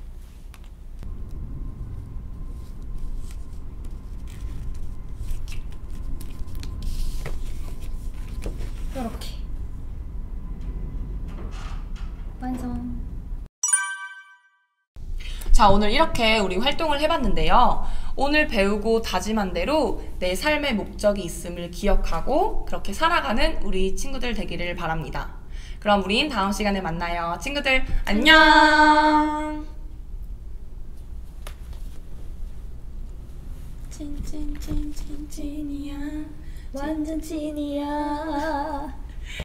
이렇게 완성. 자, 오늘 이렇게 우리 활동을 해봤는데요. 오늘 배우고 다짐한 대로 내 삶의 목적이 있음을 기억하고 그렇게 살아가는 우리 친구들 되기를 바랍니다. 그럼 우린 다음 시간에 만나요. 친구들 안녕. 찐이야 완전 찐이야.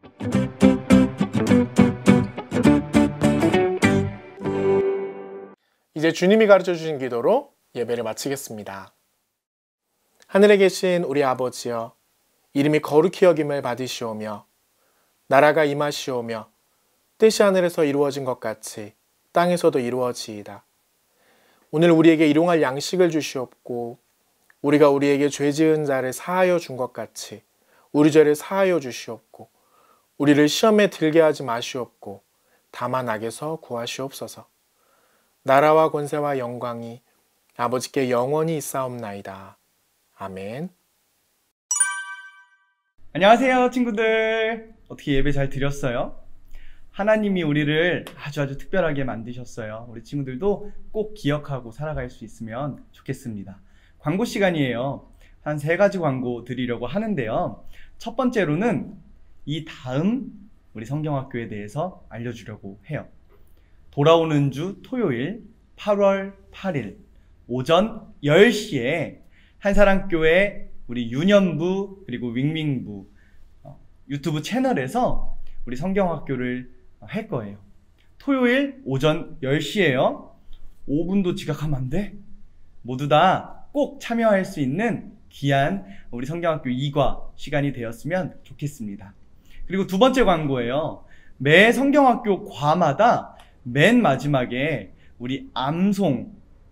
이제 주님이 가르쳐 주신 기도로 예배를 마치겠습니다. 하늘에 계신 우리 아버지여, 이름이 거룩히 여김을 받으시오며 나라가 임하시오며 뜻이 하늘에서 이루어진 것 같이 땅에서도 이루어지이다. 오늘 우리에게 일용할 양식을 주시옵고 우리가 우리에게 죄 지은 자를 사하여 준 것 같이 우리 죄를 사하여 주시옵고 우리를 시험에 들게 하지 마시옵고 다만 악에서 구하시옵소서. 나라와 권세와 영광이 아버지께 영원히 있사옵나이다. 아멘. 안녕하세요, 친구들. 어떻게 예배 잘 드렸어요? 하나님이 우리를 아주 특별하게 만드셨어요. 우리 친구들도 꼭 기억하고 살아갈 수 있으면 좋겠습니다. 광고 시간이에요. 한 3가지 광고 드리려고 하는데요. 첫 번째로는 이 다음 우리 성경학교에 대해서 알려주려고 해요. 돌아오는 주 토요일 8월 8일 오전 10시에 한사랑교회 우리 유년부 그리고 윙윙부 유튜브 채널에서 우리 성경학교를 할 거예요. 토요일 오전 10시에요. 5분도 지각하면 안 돼? 모두 다 꼭 참여할 수 있는 귀한 우리 성경학교 2과 시간이 되었으면 좋겠습니다. 그리고 두 번째 광고예요. 매 성경학교 과마다 맨 마지막에 우리 암송과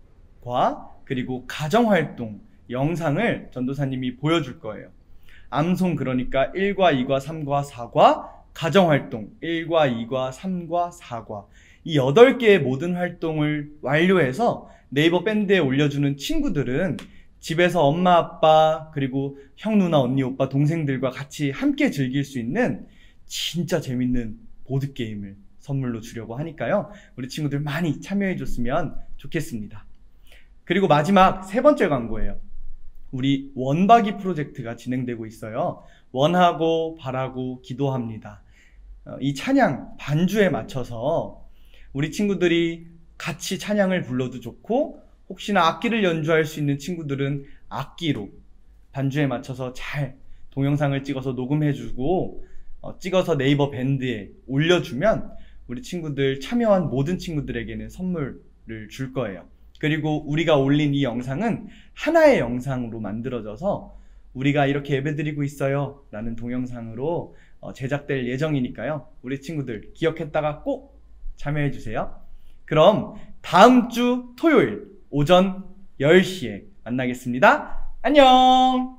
그리고 가정활동 영상을 전도사님이 보여줄 거예요. 암송 그러니까 1과 2과 3과 4과 가정활동 1과 2과 3과 4과 이 8개의 모든 활동을 완료해서 네이버 밴드에 올려주는 친구들은 집에서 엄마 아빠 그리고 형 누나 언니 오빠 동생들과 같이 함께 즐길 수 있는 진짜 재밌는 보드게임을 선물로 주려고 하니까요. 우리 친구들 많이 참여해 줬으면 좋겠습니다. 그리고 마지막 3번째 광고예요. 우리 원박이 프로젝트가 진행되고 있어요. 원하고 바라고 기도합니다. 이 찬양 반주에 맞춰서 우리 친구들이 같이 찬양을 불러도 좋고 혹시나 악기를 연주할 수 있는 친구들은 악기로 반주에 맞춰서 잘 동영상을 찍어서 녹음해주고 찍어서 네이버 밴드에 올려주면 우리 친구들 참여한 모든 친구들에게는 선물을 줄 거예요. 그리고 우리가 올린 이 영상은 하나의 영상으로 만들어져서 우리가 이렇게 예배드리고 있어요 라는 동영상으로 제작될 예정이니까요. 우리 친구들 기억했다가 꼭 참여해주세요. 그럼 다음 주 토요일 오전 10시에 만나겠습니다. 안녕!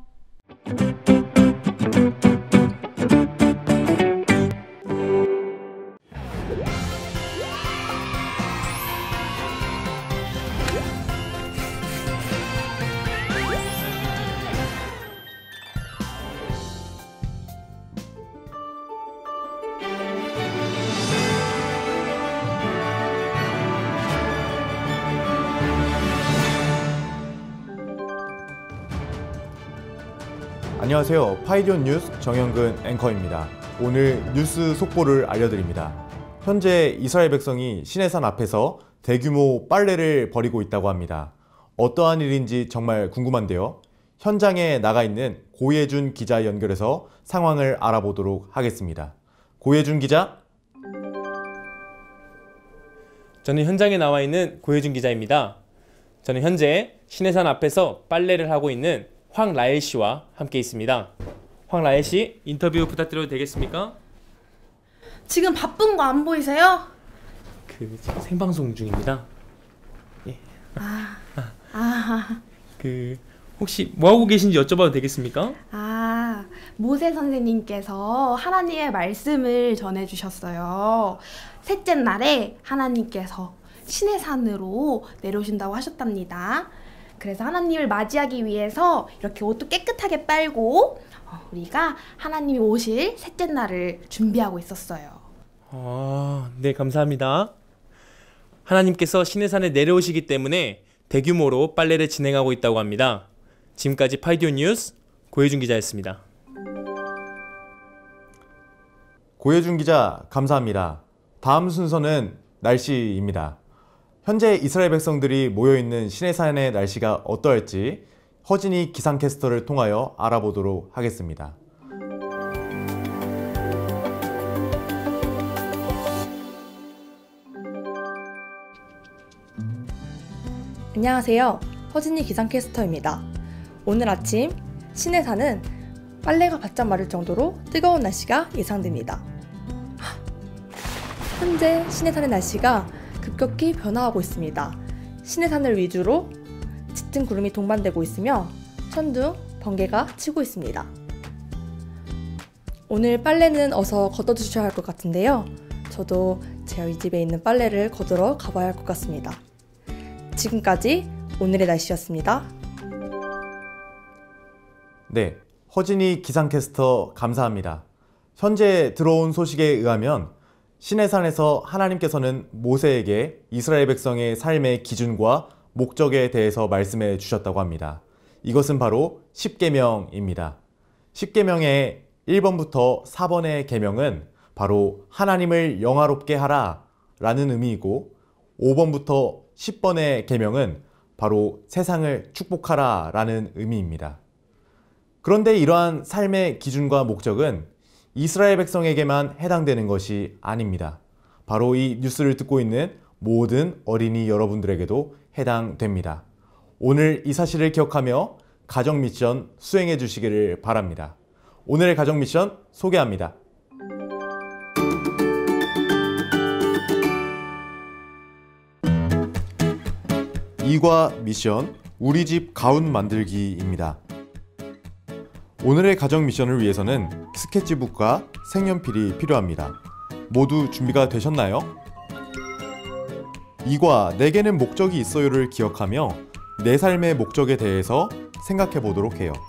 안녕하세요. 파이디온 뉴스 정영근 앵커입니다. 오늘 뉴스 속보를 알려드립니다. 현재 이스라엘 백성이 시내산 앞에서 대규모 빨래를 벌이고 있다고 합니다. 어떠한 일인지 정말 궁금한데요. 현장에 나가 있는 고예준 기자 연결해서 상황을 알아보도록 하겠습니다. 고예준 기자. 저는 현장에 나와 있는 고예준 기자입니다. 저는 현재 시내산 앞에서 빨래를 하고 있는 황라엘 씨와 함께 있습니다. 황라엘 씨, 인터뷰 부탁드려도 되겠습니까? 지금 바쁜 거 안 보이세요? 지금 생방송 중입니다. 예. 혹시 뭐 하고 계신지 여쭤봐도 되겠습니까? 모세 선생님께서 하나님의 말씀을 전해주셨어요. 셋째 날에 하나님께서 시내산으로 내려오신다고 하셨답니다. 그래서 하나님을 맞이하기 위해서 이렇게 옷도 깨끗하게 빨고 우리가 하나님이 오실 셋째 날을 준비하고 있었어요. 네, 감사합니다. 하나님께서 시내산에 내려오시기 때문에 대규모로 빨래를 진행하고 있다고 합니다. 지금까지 파이디온 뉴스 고예준 기자였습니다. 고예준 기자 감사합니다. 다음 순서는 날씨입니다. 현재 이스라엘 백성들이 모여있는 시내산의 날씨가 어떠할지 허진이 기상캐스터를 통하여 알아보도록 하겠습니다. 안녕하세요. 허진이 기상캐스터입니다. 오늘 아침 시내산은 빨래가 바짝 마를 정도로 뜨거운 날씨가 예상됩니다. 현재 시내산의 날씨가 급격히 변화하고 있습니다. 시내산을 위주로 짙은 구름이 동반되고 있으며 천둥, 번개가 치고 있습니다. 오늘 빨래는 어서 걷어두셔야 할 것 같은데요. 저도 저희 집에 있는 빨래를 걷으러 가봐야 할 것 같습니다. 지금까지 오늘의 날씨였습니다. 네, 허진이 기상캐스터 감사합니다. 현재 들어온 소식에 의하면 시내산에서 하나님께서는 모세에게 이스라엘 백성의 삶의 기준과 목적에 대해서 말씀해 주셨다고 합니다. 이것은 바로 10계명입니다. 10계명의 1번부터 4번의 계명은 바로 하나님을 영화롭게 하라 라는 의미이고 5번부터 10번의 계명은 바로 세상을 축복하라 라는 의미입니다. 그런데 이러한 삶의 기준과 목적은 이스라엘 백성에게만 해당되는 것이 아닙니다. 바로 이 뉴스를 듣고 있는 모든 어린이 여러분들에게도 해당됩니다. 오늘 이 사실을 기억하며 가정 미션 수행해 주시기를 바랍니다. 오늘의 가정 미션 소개합니다. 이과 미션 우리 집 가운 만들기입니다. 오늘의 가정 미션을 위해서는 스케치북과 색연필이 필요합니다. 모두 준비가 되셨나요? 이과 내게는 목적이 있어요를 기억하며 내 삶의 목적에 대해서 생각해 보도록 해요.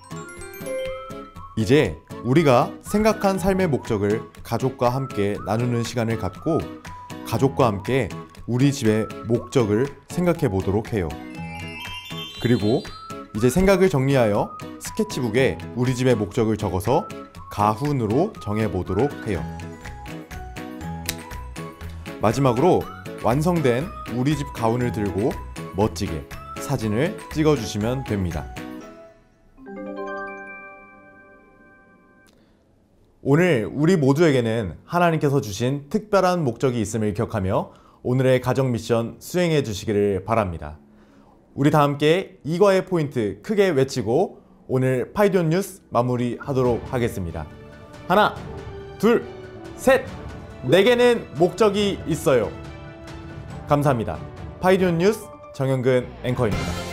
이제 우리가 생각한 삶의 목적을 가족과 함께 나누는 시간을 갖고 가족과 함께 우리 집의 목적을 생각해 보도록 해요. 그리고 이제 생각을 정리하여 스케치북에 우리 집의 목적을 적어서 가훈으로 정해 보도록 해요. 마지막으로 완성된 우리 집 가훈을 들고 멋지게 사진을 찍어 주시면 됩니다. 오늘 우리 모두에게는 하나님께서 주신 특별한 목적이 있음을 기억하며 오늘의 가정 미션 수행해 주시기를 바랍니다. 우리 다 함께 이과의 포인트 크게 외치고 오늘 파이디온 뉴스 마무리하도록 하겠습니다. 하나, 둘, 셋! 내게는 목적이 있어요. 감사합니다. 파이디온 뉴스 정영근 앵커입니다.